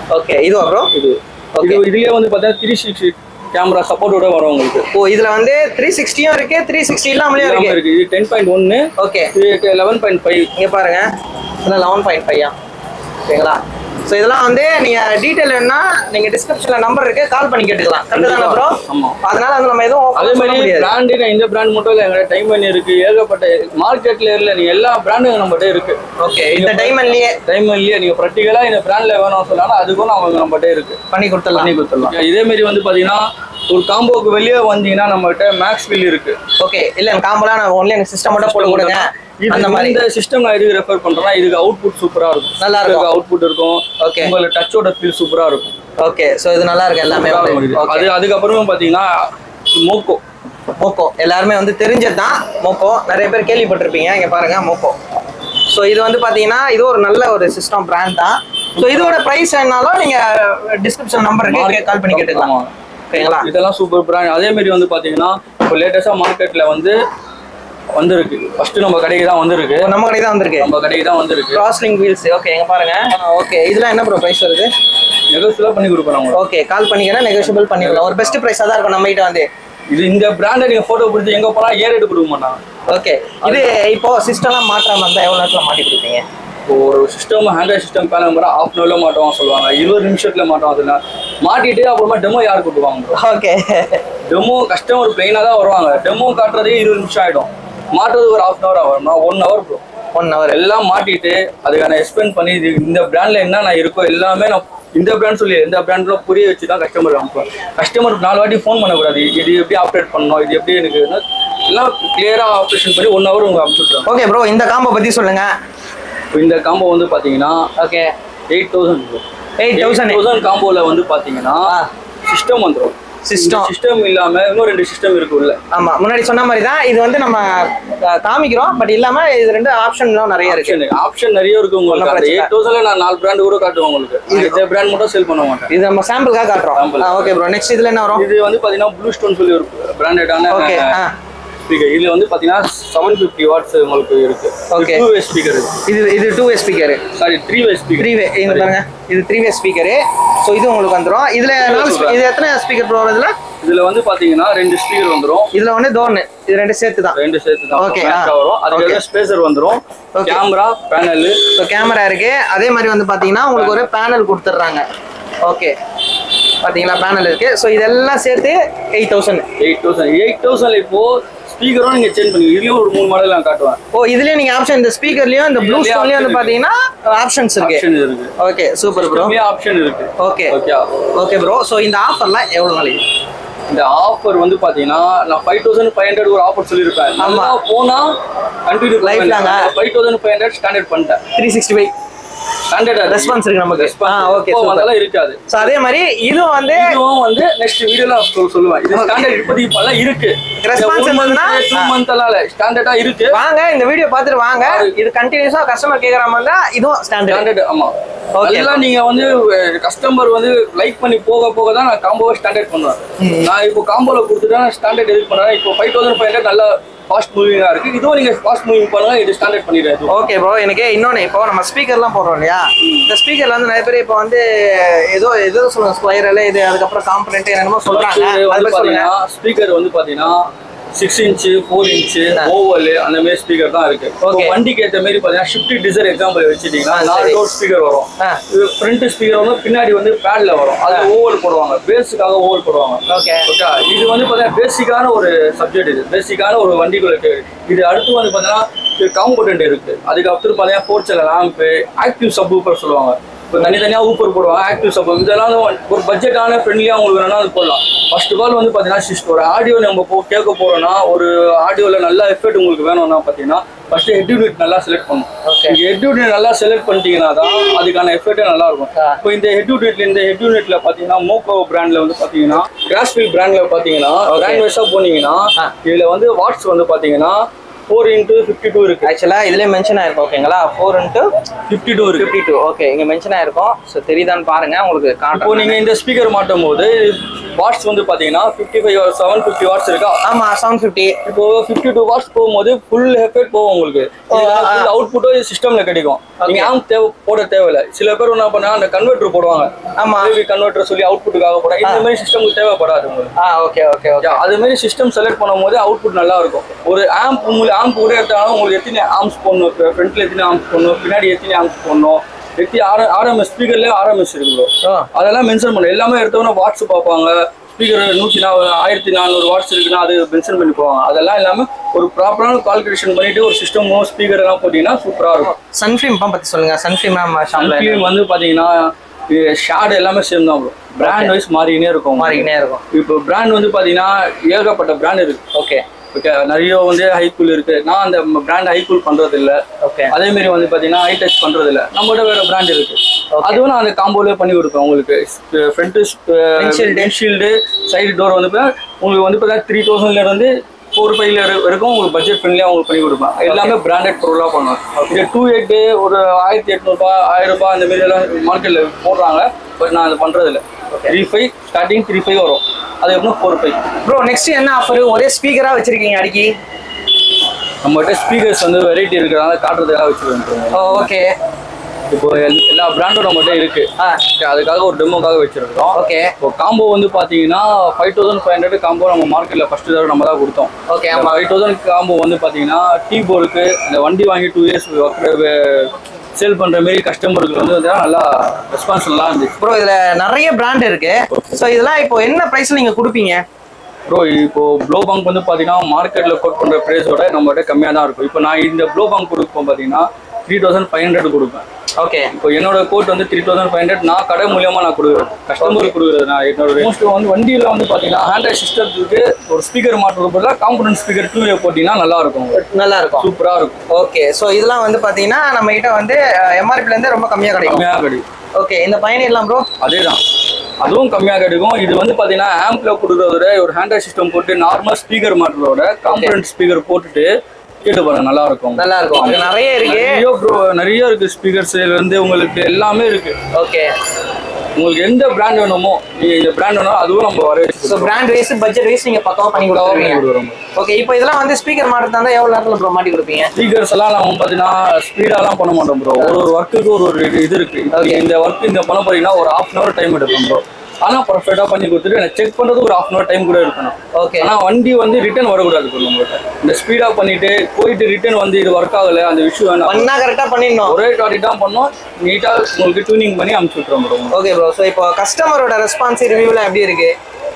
okay இது ப்ரோ இது இது இதுலயே வந்து பார்த்தீங்கன்னா த்ரீ சிக்ஸ்டி கேமரா சப்போர்ட்டோட வரும் உங்களுக்கு. ஓ இதுல வந்து த்ரீ சிக்ஸ்டியும் இருக்கு த்ரீ சிக்ஸ்டி இல்லாமலே இருக்கு. இருக்கு இது டென் பாயிண்ட் ஒன்னு. ஓகே இது லெவன் பாயிண்ட் ஃபைவ். இங்க பாருங்க இதெல்லாம் லெவன் பாயிண்ட் ஃபைவ். ஓகேங்களா? ஸோ இதெல்லாம் வந்து நீங்க டீடைல் வேணா நீங்க டிஸ்கிரிப்ஷன்ல நம்பர் இருக்கு கால் பண்ணி கேட்டுக்கலாம். கரெக்ட் தானே ப்ரோ? ஆமா. அதனால வந்து நம்ம எதுவும் அதே மாதிரி பிராண்ட் இந்த பிராண்ட் மட்டும் இல்ல எங்க டைமண்ட் இருக்கு ஏகப்பட்ட மார்க்கெட்ல இல்ல நீங்க எல்லா பிராண்டும் நம்மகிட்ட இருக்கு. ஓகே இந்த டைமண்ட்லயே டைமண்ட்லயே நீங்க ப்ராக்டிகலா இந்த பிராண்ட்ல வேணும் சொன்னாலும் அதுக்கும் நம்ம நம்மகிட்ட இருக்கு பண்ணி கொடுத்துடலாம். பண்ணி கொடுத்துடலாம். இதே மாதிரி வந்து பாத்தீங்கன்னா ஒரு காம்போக்கு வெளியே வந்தீங்கன்னா நம்மகிட்ட மேக்ஸ் பில் இருக்கு. ஓகே இல்ல காம்போலாம் நான் ஒன்லி எனக்கு சிஸ்டம் மட்டும் போட்டு கொடுங்க. அந்த மாதிரி இந்த சிஸ்டம் நான் எதுக்கு ரெஃபர் பண்றேன்னா இதுக்கு அவுட்புட் சூப்பரா இருக்கும். நல்லா இருக்கும். அவுட்புட் இருக்கும். ஓகே உங்களுக்கு டச்சோட ஃபீல் சூப்பரா இருக்கும். ஓகே சோ இது நல்லா இருக்கு எல்லாமே. அது அதுக்கு அப்புறமா பாத்தீங்கன்னா மோக்கோ மோக்கோ எல்லாருமே வந்து தெரிஞ்சதுதான். மோக்கோ நிறைய பேர் கேள்விப்பட்டிருப்பீங்க. இங்க பாருங்க மோக்கோ. ஸோ இது வந்து பாத்தீங்கன்னா இது ஒரு நல்ல ஒரு சிஸ்டம் பிராண்ட் தான். ஸோ இதோட பிரைஸ் என்னாலும் நீங்க டிஸ்கிரிப்ஷன் நம்பருக்கு கால் பண்ணி கேட்டுக்கலாம். ஓகேங்களா? இதெல்லாம் சூப்பர் பிராண்ட். அதே மாதிரி வந்து பாத்தீங்கன்னா இப்போ லேட்டஸ்டா மார்க்கெட்ல வந்து வந்திருக்கு. ஃபர்ஸ்ட் நம்ம கடைக்கு தான் வந்திருக்கு. நம்ம கடைக்கு தான் வந்திருக்கு. நம்ம கடைக்கு தான் வந்திருக்கு. கிராஸ்லிங் வீல்ஸ். ஓகே இங்க பாருங்க. ஓகே இதெல்லாம் என்ன ப்ரோ பிரைஸ் வருது? நெகோஷியபிள் பண்ணி கொடுக்குறோம். ஓகே கால் பண்ணீங்கன்னா நெகோஷியபிள் பண்ணிக்கலாம். ஒரு பெஸ்ட் பிரைஸா தான் இருக்கும் நம்ம கிட்ட வந்து. இது இந்த பிராண்டை நீங்க போட்டோ பிடிச்சி எங்க போனா ஏர் எடுத்து கொடுக்க மாட்டாங்க. ஓகே இது இப்போ சிஸ்டம்லாம் மாற்றாம இருந்தா எவ்வளவு நேரத்துல மாட்டி கொடுப்பீங்க? ஒரு சிஸ்டம் ஆண்ட்ராய்ட் சிஸ்டம் பேனல் மாதிரி ஆஃப் அன் ஹவர்ல மாட்டுவாங்க சொல்லுவாங்க. இருபது நிமிஷத்துல மாட்டோம். அதுல மாட்டிட்டு அப்புறமா டெமோ யார் கூட்டுவாங்க? ஓகே டெமோ கஸ்டமர் பிளைனா தான் வருவாங்க. டெமோ காட்டுறதுக்கு இருபது நிமிஷம் ஆயிடும். மாட்டுறது ஒரு ஹாஃப் அன் ஹவர் ஆகும். One hour bro. One hour எல்லாம் மாட்டிட்டு அதுக்கான எக்ஸ்பிளைன் பண்ணி இது இந்த பிராண்ட்ல என்னென்ன இருக்கோ எல்லாமே நான் இந்த பிராண்ட் சொல்லி இந்த பிராண்ட்ல புரிய வச்சு தான் கஸ்டமர் அனுப்புவேன். கஸ்டமர் நாலு வாட்டி ஃபோன் பண்ணக்கூடாது. இது எப்படி ஆப்ரேட் பண்ணணும் இது எப்படி எனக்கு எல்லாம் கிளியரா ஆப்ரேஷன் பண்ணி ஒன் ஹவர் உங்க அனுப்பிச்சுட்றேன். ஓகே ப்ரோ இந்த காம்போ பத்தி சொல்லுங்க. இந்த காம்போ வந்து பாத்தீங்கன்னா okay eight thousand eight thousand thousand காம்போல வந்து பாத்தீங்கன்னா சிஸ்டம் வந்துடும். சிஸ்டம் சிஸ்டம் இல்லாம இன்னும் ரெண்டு சிஸ்டம் இருக்குல்ல. ஆமா முன்னாடி சொன்ன மாதிரி தான் இது வந்து நம்ம காமிக்கிறோம். பட் இல்லாம இது ரெண்டு ஆப்ஷன்லாம் நிறைய இருக்கு. ஆப்ஷன் நிறைய இருக்கு உங்களுக்கு. எயிட் தௌசண்ட்ல நான் நாலு பிராண்ட் கூட காட்டுவேன் உங்களுக்கு. இந்த பிராண்ட் மட்டும் சேல் பண்ண மாட்டேன். இது நம்ம சாம்பிளுக்காக காட்டுறோம். ஓகே ப்ரோ நெக்ஸ்ட் இதுல என்ன வரும்? இது வந்து பாத்தீங்கன்னா ப்ளூ ஸ்டோன் சொல்லி ஒரு பிராண்டடான ஓகே ஸ்பீக்கர். இதுல வந்து பாத்தீங்கன்னா செவன் ஃபிஃப்டி வாட்ஸ் உங்களுக்கு இருக்கு. Okay two way speaker. இது இது two way speaker. Sorry three way speaker. Three way இங்க பாருங்க இது த்ரீ வே ஸ்பீக்கர். சோ இது உங்களுக்கு வந்துரும். இதுல இது எத்தனை ஸ்பீக்கர் ப்ரோ வருதுல? இதுல வந்து பாத்தீங்கன்னா ரெண்டு ஸ்பீக்கர் வந்துரும். இதுல ஒண்ணு டோன் இது ரெண்டு சேர்த்து தான். ரெண்டு சேர்த்து தான். ஓகே வரும். அதுக்கு ஸ்பேசர் வந்துரும். Camera panel. சோ கேமரா இருக்கு. அதே மாதிரி வந்து பாத்தீங்கன்னா உங்களுக்கு ஒரு பேனல் கொடுத்துறாங்க. ஓகே பாத்தீங்களா பேனல் இருக்கு. சோ இதெல்லாம் சேர்த்து eight thousand. Eight thousand eight thousand இப்போ ஸ்பீக்கரும் நீங்க சேஞ்ச் பண்ணி இதுலயும் ஒரு மூணு மாடல் நான் காட்டுவேன். ஓ இதுலயே நீங்க ஆப்ஷன் இந்த ஸ்பீக்கர்லயும் இந்த ப்ளூ ஸ்டோன்லயும் வந்து பாத்தீங்கன்னா ஆப்ஷன்ஸ் இருக்கு. ஆப்ஷன் இருக்கு. Okay super bro. நிறைய ஆப்ஷன் இருக்கு. Okay okay okay bro. So இந்த ஆஃபர்லாம் எவ்வளவு நாளைக்கு? இந்த ஆஃபர் வந்து பாத்தீங்கன்னா நான் ஃபைவ் தௌசண்ட் ஃபைவ் ஹண்ட்ரட் ஒரு ஆஃபர் சொல்லியிருப்பேன். ஆமா போனா கண்டினியூ லைஃப் லாங்க five thousand five hundred standard பண்ணிட்டேன். Three sixty five standard response இருக்கு நமக்கு. ஆ ஓகே சோ அதெல்லாம் இருக்காது. சோ அதே மாதிரி இதுவும் வந்து இதுவும் வந்து நெக்ஸ்ட் வீடியோல சொல்லுவேன். இது ஸ்டாண்டர்ட் இப்போதைக்கு பல இருக்கு. ரெஸ்பான்ஸ் இருந்ததுன்னா டூ மந்த் எல்லாம் ஸ்டாண்டர்டா இருக்கு. வாங்க இந்த வீடியோ பார்த்துட்டு வாங்க. இது கண்டினியூஸா கஸ்டமர் கேக்குற மாதிரி தான் இதுவும் ஸ்டாண்டர்ட். ஸ்டாண்டர்ட் ஆமா. அதெல்லாம் நீங்க வந்து கஸ்டமர் வந்து லைக் பண்ணி போக போக தான் நான் காம்போவை ஸ்டாண்டர்ட் பண்ணுவேன். நான் இப்போ காம்போல கொடுத்துட்டா ஸ்டாண்டர்ட் எதுக்கு பண்றேன்? இப்போ ஃபைவ் தௌசண்ட் ஃபைவ் ஹண்ட்ரட் நல்லா ஃபாஸ்ட் மூவிங்கா இருக்கு. இதுவும் நீங்க ஃபாஸ்ட் மூவிங் பண்ணுங்க. இது ஸ்டாண்டர்ட் பண்ணிடுறேன். Okay bro. எனக்கு இன்னொன்னு இப்போ நம்ம ஸ்பீக்கர்லாம் போடுறோம் இல்லையா? இந்த ஸ்பீக்கர்ல வந்து நிறைய பேர் இப்போ வந்து ஏதோ ஏதோ சொல்லுங்க ஸ்கொயர்ல இது அதுக்கப்புறம் காம்பனன்ட் என்னமோ சொல்றாங்க. அது பாத்தீங்கன்னா ஸ்பீக்கர் வந்து பாத்தீங்கன்னா six inch four inch oval அந்த மாதிரி ஸ்பீக்கர் தான் இருக்கு. வண்டிக்கு ஏற்ற மாதிரி பாத்தீங்கன்னா ஷிஃப்ட் டிசைர் எக்ஸாம்பிள் வச்சுட்டீங்கன்னா நாலு டோர் ஸ்பீக்கர் வரும். ஃப்ரண்ட் ஸ்பீக்கர் வந்து பின்னாடி வந்து பேட்ல வரும். அது ஓவல் போடுவாங்க. பேஸுக்காக ஓவல் போடுவாங்க. Okay okay. இது வந்து பாத்தீங்கன்னா பேசிக்கான ஒரு சப்ஜெக்ட். இது பேசிக்கான ஒரு வண்டிகளுக்கு. இது அடுத்து வந்து பாத்தீங்கன்னா காம்பனன்ட் இருக்கு. அதுக்கு அப்புறம் பாத்தீங்கன்னா four channel amp active subwoofer சொல்லுவாங்க. இப்போ தனித்தனியாக ஊப்பர் போடுவாங்க. ஆக்டிவ் சப் இதெல்லாம் ஒரு பட்ஜெட்டான ஃப்ரெண்ட்லியாக உங்களுக்கு வேணா அது போடலாம். ஃபர்ஸ்ட் ஆஃப் ஆல் வந்து பார்த்தீங்கன்னா சிஸ்டம் ஒரு ஆடியோ நம்ம போ கேட்க போகிறோம்னா ஒரு ஆடியோவில் நல்ல எஃபெக்ட் உங்களுக்கு வேணும்னா பார்த்தீங்கன்னா ஃபர்ஸ்ட் ஹெட் யூனிட் நல்லா செலக்ட் பண்ணும். நீங்கள் ஹெட் யூனிட் நல்லா செலக்ட் பண்ணிட்டீங்கன்னா தான் அதுக்கான எஃபெக்டே நல்லா இருக்கும். இப்போ இந்த ஹெட் யூனிட்ல இந்த ஹெட் யூனிட்ல பார்த்தீங்கன்னா மோக்கோ பிராண்ட்ல வந்து பார்த்தீங்கன்னா கிராஸ்ஃபீல் பிராண்ட்ல பார்த்தீங்கன்னா பிராண்ட் வைஸாக போனீங்கன்னா இதில் வந்து வாட்ஸ் வந்து பார்த்தீங்கன்னா ஃபோர் இன்ட்டு ஃபிஃப்டி டூ இருக்கு. ஆக்சுவலா இதுல மென்ஷன் ஆயிருக்கும் ஓகேங்களா, ஃபோர் இன்ட்டு ஃபிஃப்டி டூ இருக்கு. ஃபிஃப்டி டூ ஓகே, இங்க மென்ஷன் ஆயிருக்கும். ஸோ தெரியுதான்னு பாருங்க உங்களுக்கு இப்போ காட்டுறேன். நீங்க இந்த ஸ்பீக்கர் மாட்டும் போது வாட்ஸ் வந்து பாத்தீங்கன்னா fifty five seven fifty watts இருக்கா. ஆமா செவன் ஃபிஃப்டி. இப்போ ஃபிஃப்டி டூ வாட்ஸ் போகும்போது ஃபுல் எஃபெக்ட் போகும் உங்களுக்கு. அவுட்புட்டோ சிஸ்டம்ல கிடைக்கும். நீங்க ஆம் தேவை போட தேவையில்லை. சில பேர் என்ன பண்ணா அந்த கன்வெர்டர் போடுவாங்க. ஆமா கன்வெர்டர் சொல்லி அவுட்புட்டுக்காக போட இந்த மாதிரி சிஸ்டம்க்கு தேவைப்படாது உங்களுக்கு. ஆ ஓகே ஓகே ஓகே. அது மாதிரி சிஸ்டம் செலக்ட் பண்ணும்போது அவுட்புட் நல்லா இருக்கும். ஒரு ஆம்ப் உங்களுக்கு ஆம்ப் கூட எடுத்தாலும் உங்களுக்கு எத்தனை ஆம்ஸ் போடணும், ஃப்ரண்ட்ல எத்தனை ஆம்ஸ் போடணும், பின்னாடி எத்தனை ஆம்ஸ் போடணும், எத்தி ஆர் ஆர்எம்எஸ் ஸ்பீக்கர்ல ஆர்எம்எஸ் இருக்கு ப்ரோ. அதெல்லாம் மென்ஷன் பண்ணும். எல்லாமே எடுத்தவொன்னே வாட்ஸ் பார்ப்பாங்க. ஸ்பீக்கர் நூற்றி நா ஆயிரத்தி நானூறு வாட்ஸ் இருக்குன்னா அது மென்ஷன் பண்ணி போவாங்க. அதெல்லாம் இல்லாமல் ஒரு ப்ராப்பரான கால்குலேஷன் பண்ணிட்டு ஒரு சிஸ்டமோ ஸ்பீக்கர் எல்லாம் போட்டிங்கன்னா சூப்பராக இருக்கும். சன்ஃபிலிம் பற்றி சொல்லுங்க. சன்ஃபிலிம் சன்ஃபிலிம் வந்து பார்த்தீங்கன்னா ஷேடு எல்லாமே சேம் தான் ப்ரோ. பிராண்ட் வைஸ் மாறிக்கினே இருக்கும் மாறிக்கினே இருக்கும். இப்போ பிராண்ட் வந்து பார்த்தீங்கன்னா ஏகப்பட்ட பிராண்ட் இருக்கு. ஓகே ஓகே, நிறைய வந்து ஹைகூல் இருக்கு. நான் அந்த பிராண்ட் ஹைகூல் பண்றது இல்ல. ஓகே, அதே மாதிரி வந்து பாத்தீங்கன்னா ஹை டச் பண்றது இல்ல. நம்மகிட்ட வேற பிராண்ட் இருக்கு. அதுவும் நான் அந்த காம்போலே பண்ணி கொடுப்பேன் உங்களுக்கு. ஃப்ரண்ட் விண்ட்ஷீல்டு சைடு டோர் வந்து உங்களுக்கு வந்து பார்த்தீங்கன்னா த்ரீ தௌசண்ட்ல இருந்து ஃபோர் ஃபைவ்ல வரைக்கும் உங்களுக்கு பட்ஜெட் ஃப்ரெண்ட்லியாக உங்களுக்கு பண்ணி கொடுப்பேன். எல்லாமே பிராண்டட் பொருளாக பண்ணுவேன். இது டூ எயிட்டு ஒரு ஆயிரத்தி எட்நூறுபா ஆயிரம் ரூபாய் அந்த மாதிரி எல்லாம் மார்க்கெட்டில் போடுறாங்க. பட் நான் அதை பண்றது இல்லை. Three five starting three five வரும். அது எப்படின்னா ஃபோர் ஃபைவ். ப்ரோ நெக்ஸ்ட் என்ன ஆஃபர்? ஒரே ஸ்பீக்கரா வச்சிருக்கீங்க அடிக்கி? நம்மகிட்ட ஸ்பீக்கர்ஸ் வந்து வெரைட்டி இருக்கிறதால காட்டுறதுக்காக வச்சிருக்கோம். ஓகே, இப்போ எல்லா பிராண்டும் நம்மகிட்ட இருக்கு. அதுக்காக ஒரு டெமோக்காக வச்சிருக்கோம். ஓகே, இப்போ காம்போ வந்து பாத்தீங்கன்னா five thousand five hundred combo நம்ம மார்க்கெட்ல ஃபர்ஸ்ட் தடவை நம்ம தான் கொடுத்தோம். ஓகே, ஃபைவ் தௌசண்ட் காம்போ வந்து பாத்தீங்கன்னா டீ போருக்கு இந்த வண்டி வாங்கி டூ இயர்ஸ் சேல் பண்ற மாதிரி கஸ்டமருக்கு வந்து நல்லா ரெஸ்பான்ஸ் நல்லா இருந்துச்சு. ப்ரோ இதுல நிறைய பிராண்ட் இருக்கு. ஸோ இதெல்லாம் இப்போ என்ன பிரைஸ்ல நீங்க கொடுப்பீங்க? ப்ரோ இப்போ ப்ளோ பங்க் வந்து பாத்தீங்கன்னா மார்க்கெட்ல கோட் பண்ற பிரைஸோட நம்மகிட்ட கம்மியா தான் இருக்கும். இப்போ நான் இந்த ப்ளோ பங்க் கொடுப்போம் பாத்தீங்கன்னா த்ரீ தௌசண்ட் ஃபைவ் ஹண்ட்ரட் கொடுப்பேன். ஓகே, இப்போ என்னோட கோட் வந்து த்ரீ தௌசண்ட் ஃபைவ் ஹண்ட்ரட் நான் கடை மூலியமா நான் கொடுக்குறேன். கஸ்டமருக்கு கொடுக்குறது நான் என்னோட மோஸ்ட் வந்து வண்டியில வந்து பாத்தீங்கன்னா ஹேண்ட்ரைட் சிஸ்டத்துக்கு ஒரு ஸ்பீக்கர் மாட்டுறது பதிலாக காம்பனன்ட் ஸ்பீக்கர் டூ போட்டீங்கன்னா நல்லா இருக்கும். நல்லா இருக்கும், சூப்பரா இருக்கும். ஓகே, ஸோ இதெல்லாம் வந்து பாத்தீங்கன்னா நம்ம கிட்ட வந்து எம்ஆர்பில இருந்து ரொம்ப கம்மியா கிடைக்கும். கம்மியாக கிடைக்கும். ஓகே, இந்த பயணம் எல்லாம் ப்ரோ அதே தான், அதுவும் கம்மியாக கிடைக்கும். இது வந்து பாத்தீங்கன்னா ஆம்ப்ல கொடுக்குறதோட ஒரு ஹேண்ட்ரைட் சிஸ்டம் போட்டு நார்மல் ஸ்பீக்கர் மாட்டுறதோட காம்பனன்ட் ஸ்பீக்கர் போட்டுட்டு கேட்டு பாருங்க, நல்லா இருக்கும். நல்லா இருக்கும். அது நிறைய இருக்கு. நிறைய ப்ரோ நிறைய இருக்கு. ஸ்பீக்கர்ஸ்ல இருந்து உங்களுக்கு எல்லாமே இருக்கு. ஓகே, உங்களுக்கு எந்த பிராண்ட் வேணுமோ நீங்க இந்த பிராண்ட் வேணும் அதுவும் நம்ம வர வச்சு. So brand wise budget wise நீங்க பக்காவா பண்ணி கொடுத்துருவீங்க. ஓகே, இப்போ இதெல்லாம் வந்து ஸ்பீக்கர் மாட்டுறதா இருந்தா எவ்வளவு நேரத்துல ப்ரோ மாட்டி கொடுப்பீங்க? ஸ்பீக்கர்ஸ் எல்லாம் நம்ம பாத்தீங்கன்னா ஸ்பீடாலாம் பண்ண மாட்டோம் ப்ரோ. ஒரு ஒரு ஒர்க்குக்கு ஒரு ஒரு இது இருக்கு. இந்த ஒர்க் இந்த பண்ண போறீங்கன்னா ஒரு ஹாஃப் அன் அவர் டைம் எடுக்கும் ப்ரோ. ஆனா பர்ஃபெக்டா பண்ணி கொடுத்துட்டு எனக்கு செக் பண்றது ஒரு ஹாஃப் அன் அவர் டைம் கூட இருக்கணும். ஓகே, ஆனா வண்டி வந்து ரிட்டர்ன் வரக்கூடாது ப்ரோ. நம்மகிட்ட இந்த ஸ்பீடா பண்ணிட்டு போயிட்டு ரிட்டர்ன் வந்து இது ஒர்க் ஆகல அந்த விஷயம் வேணாம். பண்ணா கரெக்டா பண்ணிடணும். ஒரே டாட்டி தான் பண்ணோம். நீட்டா உங்களுக்கு டியூனிங் பண்ணி அனுப்பிச்சு விட்டுறோம் ப்ரோ. ஓகே ப்ரோ, ஸோ இப்போ கஸ்டமரோட ரெஸ்பான்ஸ் ரிவ்யூலாம் எப்படி இருக்கு?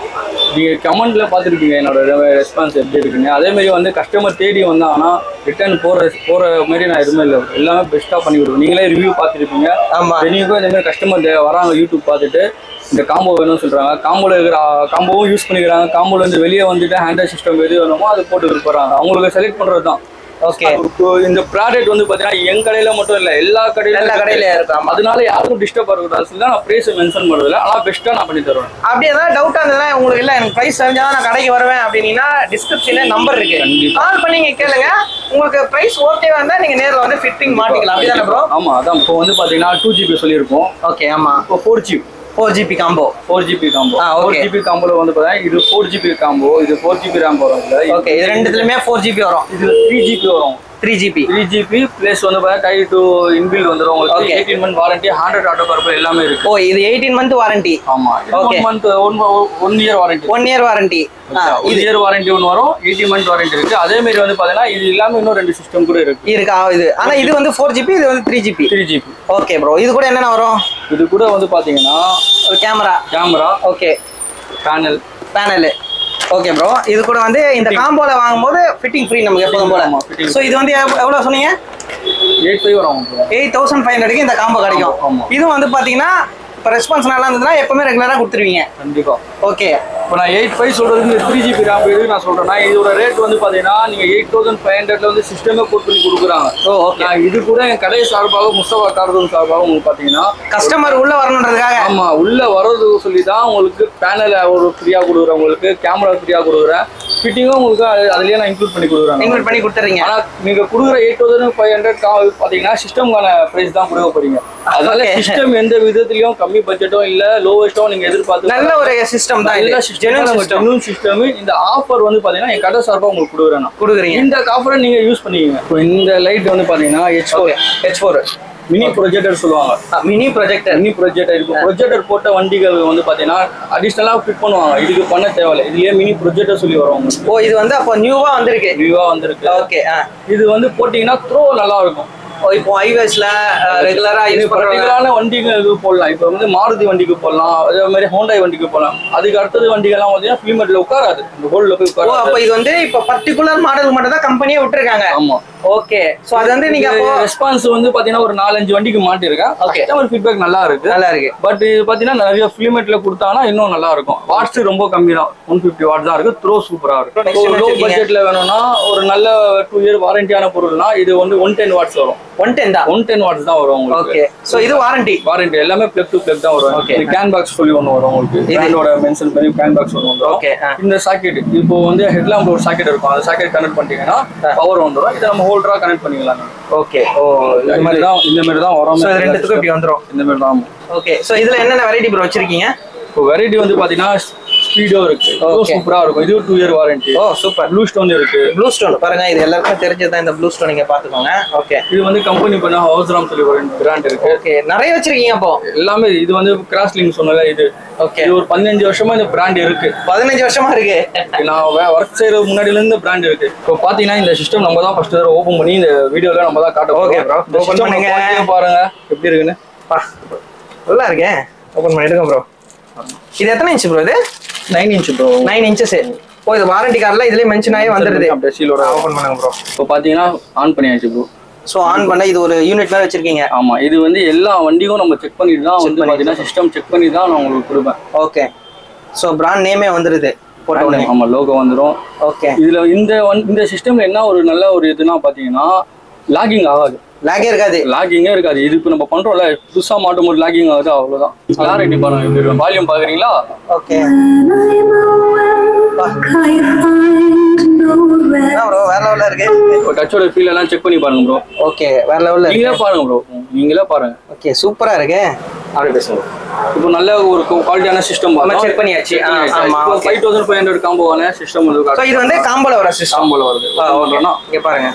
நீங்க கமெண்ட்ல பாத்துருப்பீங்க என்னோட ரெஸ்பான்ஸ் எப்படி இருக்குன்னு. அதே மாதிரி வந்து கஸ்டமர் தேடி வந்தாங்கன்னா ரிட்டர்ன் போற போற மாதிரி நான் எதுவுமே இல்லை. எல்லாமே பெஸ்ட்டா பண்ணி கொடுப்பேன். நீங்களே ரிவ்யூ பார்த்துருப்பீங்க. ஆமா, நீங்களும் இந்த மாதிரி கஸ்டமர் வராங்க யூடியூப் பார்த்துட்டு இந்த காம்போ வேணும்னு சொல்றாங்க. காம்போல இருக்கிற காம்போவும் யூஸ் பண்ணிக்கிறாங்க. காம்போல இருந்து வெளியே வந்துட்டு ஹேண்ட்ரைட் சிஸ்டம் எது வேணுமோ அது போட்டு விரும்புறாங்க. அவங்களுக்கு செலக்ட் பண்றது தான். ஓகே, இந்த ப்ராடக்ட் வந்து பாத்தீங்கன்னா என் கடையில மட்டும் இல்ல எல்லா கடையில எல்லா கடையில இருக்கும். அதனால யாருக்கும் டிஸ்டர்ப் ஆகக்கூடாது. நான் பிரைஸ் மென்ஷன் பண்றது இல்லை. ஆனா பெஸ்ட்டா நான் பண்ணி தருவேன். அப்படி ஏதாவது டவுட்டா இருந்ததுன்னா உங்களுக்கு இல்ல எனக்கு பிரைஸ் தெரிஞ்சாதான் நான் கடைக்கு வருவேன் அப்படின்னா டிஸ்கிரிப்ஷன்ல நம்பர் இருக்கு, கால் பண்ணி நீங்க கேளுங்க. உங்களுக்கு பிரைஸ் ஓகேவா இருந்தா நீங்க நேர்ல வந்து ஃபிட்டிங் மாட்டிக்கலாம். அப்படிதானே ப்ரோ? ஆமா, அதான் இப்போ வந்து பாத்தீங்கன்னா டூ ஜிபி சொல்லியிருக்கோம். ஓகே, ஆமா, இப்போ four GB four GB combo four GB combo ஆ, ஃபோர் okay. ஜிபி காம்போல வந்து பாத்தீங்கன்னா இது ஃபோர் ஜிபி காம்போ, இது ஃபோர் ஜிபி ரேம் வரும். ஓகே, இது ரெண்டுத்துலயுமே ஃபோர் ஜிபி வரும். இதுல த்ரீ ஜிபி வரும். Three GB three GB plus வந்து பாத்தீங்கன்னா டை டு இன்பில்ட் வந்துடும். உங்களுக்கு eighteen month warranty, hundred auto பர்பல் எல்லாமே இருக்கு. ஓ, இது எயிட்டீன் மந்த் வாரண்டி. ஆமா, Okay. One month one year warranty. One year warranty இது இயர் வாரண்டி ஒன்று வரும். எயிட்டீன் மந்த் வாரண்டி இருக்கு. அதே மாதிரி வந்து பாத்தீங்கன்னா இது இல்லாம இன்னும் ரெண்டு சிஸ்டம் கூட இருக்கு இருக்கா இது. ஆனா இது வந்து ஃபோர் ஜிபி, இது வந்து three GB. Three GB okay bro, இது கூட என்னென்ன வரும்? இது கூட வந்து பாத்தீங்கன்னா ஒரு camera camera, okay, panel panel. Okay bro, இது கூட வந்து இந்த காம்போல வாங்கும்போது ஃபிட்டிங் ஃப்ரீ நமக்கு எப்போதும் போல. ஸோ இது வந்து எவ்வளவு சொன்னீங்க? எயிட் ஃபைவ் வரும். எயிட் தௌசண்ட் ஃபைவ் ஹண்ட்ரடுக்கு இந்த காம்போ கிடைக்கும். ஆமா. இதுவும் வந்து பாத்தீங்கன்னா இப்போ ரெஸ்பான்ஸ் நல்லா இருந்ததுன்னா எப்பவுமே ரெகுலரா கொடுத்துருவீங்க. கண்டிப்பா. ஓகே. இப்போ நான் எயிட் ஃபைவ் சொல்றதுக்கு த்ரீ ஜிபி ரேம் எதுக்கு நான் சொல்றேன்னா இதோட ரேட் வந்து பாத்தீங்கன்னா நீங்க எயிட் தௌசண்ட் ஃபைவ் ஹண்ட்ரட்ல வந்து சிஸ்டமே போட் பண்ணி கொடுக்குறாங்க. Oh okay. இது கூட என் கடை சார்பாக முஸ்தபா கார்தூன் சார்பாக உங்களுக்கு பாத்தீங்கன்னா கஸ்டமர் உள்ள வரணுன்றதுக்காக. ஆமா உள்ள வர்றது சொல்லி தான் உங்களுக்கு பேனல் ஒரு ஃப்ரீயா கொடுக்குறேன், உங்களுக்கு கேமரா ஃப்ரீயா கொடுக்குறேன், ஃபிட்டிங்கும் உங்களுக்கு அதுலயே நான் இன்க்ளூட் பண்ணி கொடுக்குறேன். இன்க்ளூட் பண்ணி கொடுத்துறீங்க. ஆனா நீங்க கொடுக்குற எயிட் தௌசண்ட் ஃபைவ் ஹண்ட்ரட் பாத்தீங்கன்னா சிஸ்டம்கான பிரைஸ் தான் கொடுக்க போறீங்க. அதனால சிஸ்டம் எந்த விதத்திலயும் கம்மி பட்ஜெட்டும் இல்ல லோவஸ்டும் நீங்க எதிர்பார்த்து நல்ல ஒரு சிஸ்டம் தான். நல்ல சிஸ்டம் சிஸ்டம். இந்த ஆஃபர் வந்து பாத்தீங்கன்னா என் கடை சார்பா உங்களுக்கு கொடுக்குறேன் கொடுக்குறீங்க. இந்த ஆஃபரை நீங்க யூஸ் பண்ணிக்கீங்க. இந்த லைட் வந்து பாத்தீங்கன்னா H four H four mini projector சொல்லுவாங்க. மினி ப்ரொஜெக்டர் மினி ப்ரொஜெக்டர் இருக்கும். ப்ரொஜெக்டர் போட்ட வண்டிகள் வந்து பாத்தீங்கன்னா அடிஷனலா ஃபிட் பண்ணுவாங்க. இதுக்கு பண்ண தேவையில்லை. இதுலயே மினி ப்ரொஜெக்டர் சொல்லி வருவாங்க. ஓ இது வந்து அப்போ நியூவா வந்திருக்கு. நியூவா வந்திருக்கு. ஓகே. இது வந்து போட்டீங்கன்னா த்ரோ நல்லா இருக்கும். இப்போ ஹைவேஸ்ல ரெகுலரா யூஸ் பர்டிகுலரான வண்டிகளுக்கு போடலாம். இப்போ வந்து மாருதி வண்டிக்கு போடலாம், அதே மாதிரி ஹோண்டாய் வண்டிக்கு போடலாம். அதுக்கு அடுத்தது வண்டிகள்லாம் வந்து ஃபிலிமெட்ல உட்காராது, இந்த ஹோல்ல போய் உட்காராது. அப்ப இது வந்து இப்போ பர்டிகுலர் மாடலுக்கு மட்டும் தான் கம்பெனியே விட்டுருக்காங்க. ஆமா. ஓகே. சோ அது வந்து நீங்க அப்போ ரெஸ்பான்ஸ் வந்து பாத்தீங்கன்னா ஒரு நாலஞ்சு வண்டிக்கு மாட்டிருக்கேன். கஸ்டமர் ஃபீட்பேக் நல்லா இருக்கு. நல்லா இருக்கு. பட் இது பாத்தீங்கன்னா நிறைய ஃபிலிமெட்ல கொடுத்தாங்கன்னா இன்னும் நல்லா இருக்கும். வாட்ஸ் ரொம்ப கம்மி தான், ஒன் ஃபிஃப்டி வாட் தான் இருக்கு. த்ரோ சூப்பரா இருக்கு. லோ பட்ஜெட்ல வேணும்னா ஒரு நல்ல டூ இயர் வாரண்டியான பொருள்னா இது வந்து ஒன் டென் வாட்ஸ் வரும். ஒன் டென் தான் ஒன் டென் வாட்ஸ் தான் வரும் உங்களுக்கு. ஓகே. சோ இது வாரண்டி வாரண்டி எல்லாமே பிளக் டு பிளக் தான் வரும். ஓகே. கேன் பாக்ஸ் சொல்லி ஒன்னு வரும் உங்களுக்கு. பிராண்டோட மென்ஷன் பண்ணி கேன் பாக்ஸ் ஒன்னு வரும். ஓகே. இந்த சாக்கெட் இப்போ வந்து ஹெட்லாம்ப் ஒரு சாக்கெட் இருக்கும். அந்த சாக்கெட் கனெக்ட் பண்ணிட்டீங்கன்னா பவர் வந்துரும். இத நம்ம ஹோல்டரா கனெக்ட் பண்ணிக்கலாம். ஓகே. ஓ இந்த மாதிரி தான் இந்த மாதிரி தான் வரும். சோ ரெண்டுத்துக்கும் இப்படி வந்துரும். இந்த மாதிரி தான். ஓகே. சோ இதுல என்னென்ன வெரைட்டி ப்ரோ வச்சிருக்கீங்க? இப்போ வெரைட்டி வந்து பாத்தீங்கன்னா ஸ்பீடோ இருக்கு. சூப்பரா இருக்கும். இது two year warranty. Oh super. Blue stone இருக்கு. ப்ளூ ஸ்டோன் பாருங்க, இது எல்லாருக்கும் தெரிஞ்சதுதான். இந்த ப்ளூ ஸ்டோன் நீங்க பாத்துக்கோங்க. ஓகே. இது வந்து கம்பெனி பண்ண ஹவுஸ்ராம் சொல்லி ஒரு பிராண்ட் இருக்கு. ஓகே. நிறைய வச்சிருக்கீங்க அப்போ? எல்லாமே. இது வந்து கிராஸ் லிங்க் சொன்னல இது. ஓகே. இது ஒரு பதினஞ்சு வருஷமா இந்த பிராண்ட் இருக்கு. பதினஞ்சு வருஷமா இருக்கு. நான் ஒர்க் செய்யற முன்னாடில இருந்து இந்த பிராண்ட் இருக்கு. இப்போ பாத்தீங்கன்னா இந்த சிஸ்டம் நம்ம தான் ஃபர்ஸ்ட் தடவை ஓபன் பண்ணி இந்த வீடியோல நம்ம தான் காட்ட போறோம். Okay bro. ஓபன் பண்ணுங்க பாருங்க எப்படி இருக்குன்னு. நல்லா இருக்கே. ஓபன் பண்ணி எடுங்க ப்ரோ. இது எத்தனை இன்ச் ப்ரோ? இது nine inch bro. Nine inches. Oh இது வாரண்டி கார்டுல இதுலயே மென்ஷன் ஆகி வந்துருது. அப்படியே சீலோட ஓபன் பண்ணுங்க ப்ரோ. இப்போ பாத்தீங்கன்னா ஆன் பண்ணியாச்சு ப்ரோ. சோ ஆன் பண்ண இது ஒரு யூனிட் மேல வச்சிருக்கீங்க. ஆமா. இது வந்து எல்லா வண்டியும் நம்ம செக் பண்ணிட்டு தான் வந்து பாத்தீங்கன்னா சிஸ்டம் செக் பண்ணி தான் நான் உங்களுக்கு கொடுப்பேன். ஓகே. சோ பிராண்ட் நேமே வந்துருது போட்ட உடனே. ஆமா லோகோ வந்துரும். ஓகே. இதுல இந்த இந்த சிஸ்டம்ல என்ன ஒரு நல்ல ஒரு இதுனா பாத்தீங்கன்னா லாகிங் ஆகாது. லாகே இருக்காது. லாகிங்கே இருக்காது. இது இப்போ நம்ம பண்றோம்ல புதுசா மாட்டும் போது லாகிங் ஆகுது அவ்வளவுதான். கிளாரிட்டி பாருங்க. வால்யூம் பாக்குறீங்களா? ஓகே. ப்ரோ வேற லெவல்ல இருக்கு. இப்போ டச்சோட ஃபீல் எல்லாம் செக் பண்ணி பாருங்க ப்ரோ. ஓகே வேற லெவல்ல இருக்கு. நீங்களே பாருங்க ப்ரோ. நீங்களே பாருங்க. ஓகே சூப்பரா இருக்கு. அப்படியே பேசுங்க. இப்போ நல்ல ஒரு குவாலிட்டியான சிஸ்டம் நம்ம செக் பண்ணியாச்சு. ஆமா. ஃபைவ் தௌசண்ட் ஃபைவ் ஹண்ட்ரட் காம்போவான சிஸ்டம் வந்து. சோ இது வந்து காம்போல வர சிஸ்டம். காம்போல வருது. ஓகேனா இங்க பாருங்க.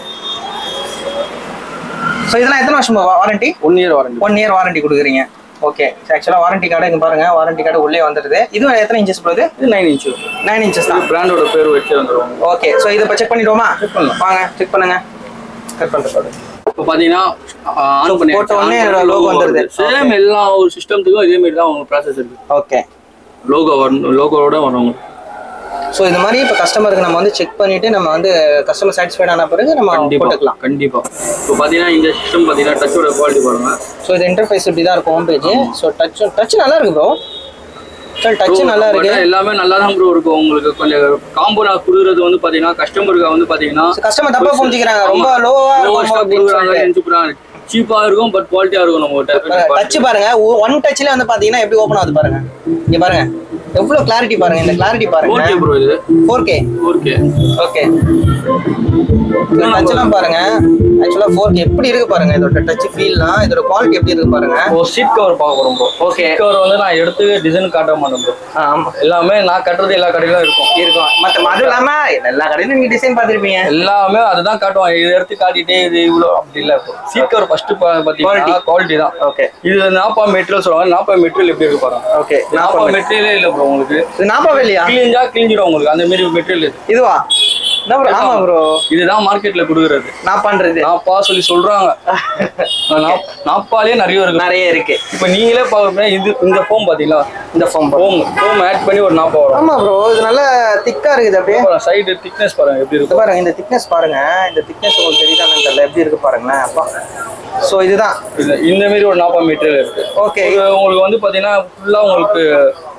சோ இதெல்லாம் எத்தனை வருஷம் warranty? One year warranty. One year warranty கொடுக்குறீங்க. ஓகே. ஆக்சுவலா வாரண்டி கார்டு இங்க பாருங்க. வாரண்டி கார்டு உள்ளே வந்துருது. இது எத்தனை இன்ச்சஸ் ப்ரோ? இது நைன் இன்ச். நைன் இன்ச்சஸ் தான். பிராண்டோட பேர் வச்சு வந்துரும். ஓகே. சோ இத இப்ப செக் பண்ணிடுவோமா? செக் பண்ணலாம். வாங்க செக் பண்ணுங்க. கட் பண்றேன். இப்போ பாத்தீங்கன்னா ஆன் பண்ணி போட்ட உடனே லோகோ வந்துருது. சேம் எல்லா ஒரு சிஸ்டம்த்துக்கும் இதே மாதிரி தான் உங்க ப்ராசஸ் இருக்கு. ஓகே. லோகோ வரும். லோகோவோட வரும். சோ இந்த மாதிரி இப்ப கஸ்டமருக்கு நம்ம வந்து செக் பண்ணிட்டு நம்ம வந்து கஸ்டமர் சாட்டிஸ்ஃபைட் ஆன பிறகு நம்ம போட்டுக்கலாம். கண்டிப்பா. இப்போ பாத்தீங்கன்னா இந்த சிஸ்டம் பாத்தீங்கன்னா டச்சோட குவாலிட்டி பாருங்க. சோ இது இன்டர்ஃபேஸ் இப்படி தான் இருக்கும் home page. So touch touch நல்லா இருக்கு ப்ரோ. சோ டச் நல்லா இருக்கு. எல்லாமே நல்லா தான் ப்ரோ இருக்கும். உங்களுக்கு கொஞ்சம் காம்போ நான் குடுக்குறது வந்து பாத்தீங்கன்னா கஸ்டமருக்கு வந்து பாத்தீங்கன்னா கஸ்டமர் தப்பா புரிஞ்சுக்கிறாங்க. ரொம்ப லோவா குடுக்குறாங்க. சீப்பா இருக்கும் பட் குவாலிட்டியா இருக்கும். நம்ம டச் பாருங்க. ஒன் டச்ல வந்து பாத்தீங்கன்னா எப்படி ஓபன் ஆகுது பாருங்க. இங்க பாருங்க. எவ்வளவு கிளாரிட்டி பாருங்க. இந்த கிளாரிட்டி பாருங்க. ஃபோர் கே ப்ரோ இது. Four K. Four K. Okay. இந்த டச்லாம் பாருங்க. ஆக்சுவலா ஃபோர் கே எப்படி இருக்கு பாருங்க. இதோட டச் ஃபீல்லாம் இதோட குவாலிட்டி எப்படி இருக்கு பாருங்க. ஓ சீட் கவர் பார்க்க போறோம் ப்ரோ. ஓகே. சீட் கவர் வந்து நான் எடுத்து டிசைன் காட்ட மாட்டேன் ப்ரோ. ஆமா. எல்லாமே நான் கட்டுறது எல்லா கடையிலும் இருக்கும். இருக்கும். மத்த அது இல்லாம எல்லா கடையிலும் நீங்க டிசைன் பார்த்திருப்பீங்க. எல்லாமே அதுதான் காட்டுவாங்க. இது எடுத்து காட்டிட்டே இது இவ்வளோ அப்படி இல்லை. சீட் கவர் ஃபர்ஸ்ட் பாத்தீங்கன்னா குவாலிட்டி தான். ஓகே. இது நாப்பா மெட்டீரியல் சொல்லுவாங்க. நாப்பா மெட்டீரியல் எப்படி இருக்கு பாருங்க. ஓகே. நாப்பா மெட்டீரியலே இல்ல ப்ரோ உங்களுக்கு. இது நாப்பாவே இல்லையா? கிழிஞ்சா கிழிஞ்சிடும் உங்களுக்கு. அந்த மாதிரி மெட்டீரியல் இது. இதுவா? என்ன ப்ரோ? ஆமா ப்ரோ. இதுதான் மார்க்கெட்ல குடுக்குறது. நான் பண்றது. நாப்பா சொல்லி சொல்றாங்க. நாப்பாலே நிறைய இருக்கு. நிறைய இருக்கு. இப்போ நீங்களே பாருங்க. இது இந்த ஃபோம் பாத்தீங்களா? இந்த ஃபோம் ஃபோம் ஃபோம் ஆட் பண்ணி ஒரு நாப்பா வரும். ஆமா ப்ரோ. இது நல்ல திக்கா இருக்குது. அப்படியே சைடு திக்னஸ் பாருங்க எப்படி இருக்கு பாருங்க. இந்த திக்னஸ் பாருங்க. இந்த திக்னஸ் உங்களுக்கு தெரியுதானு தெரியல. எப்படி இருக்கு பாருங்களேன். அப்பா. சோ இதுதான் இந்த மாதிரி ஒரு நாப்பா மெட்டீரியல் இருக்கு. ஓகே. உங்களுக்கு வந்து பாத்தீங்கன்னா ஃபுல்லா உங்களுக்கு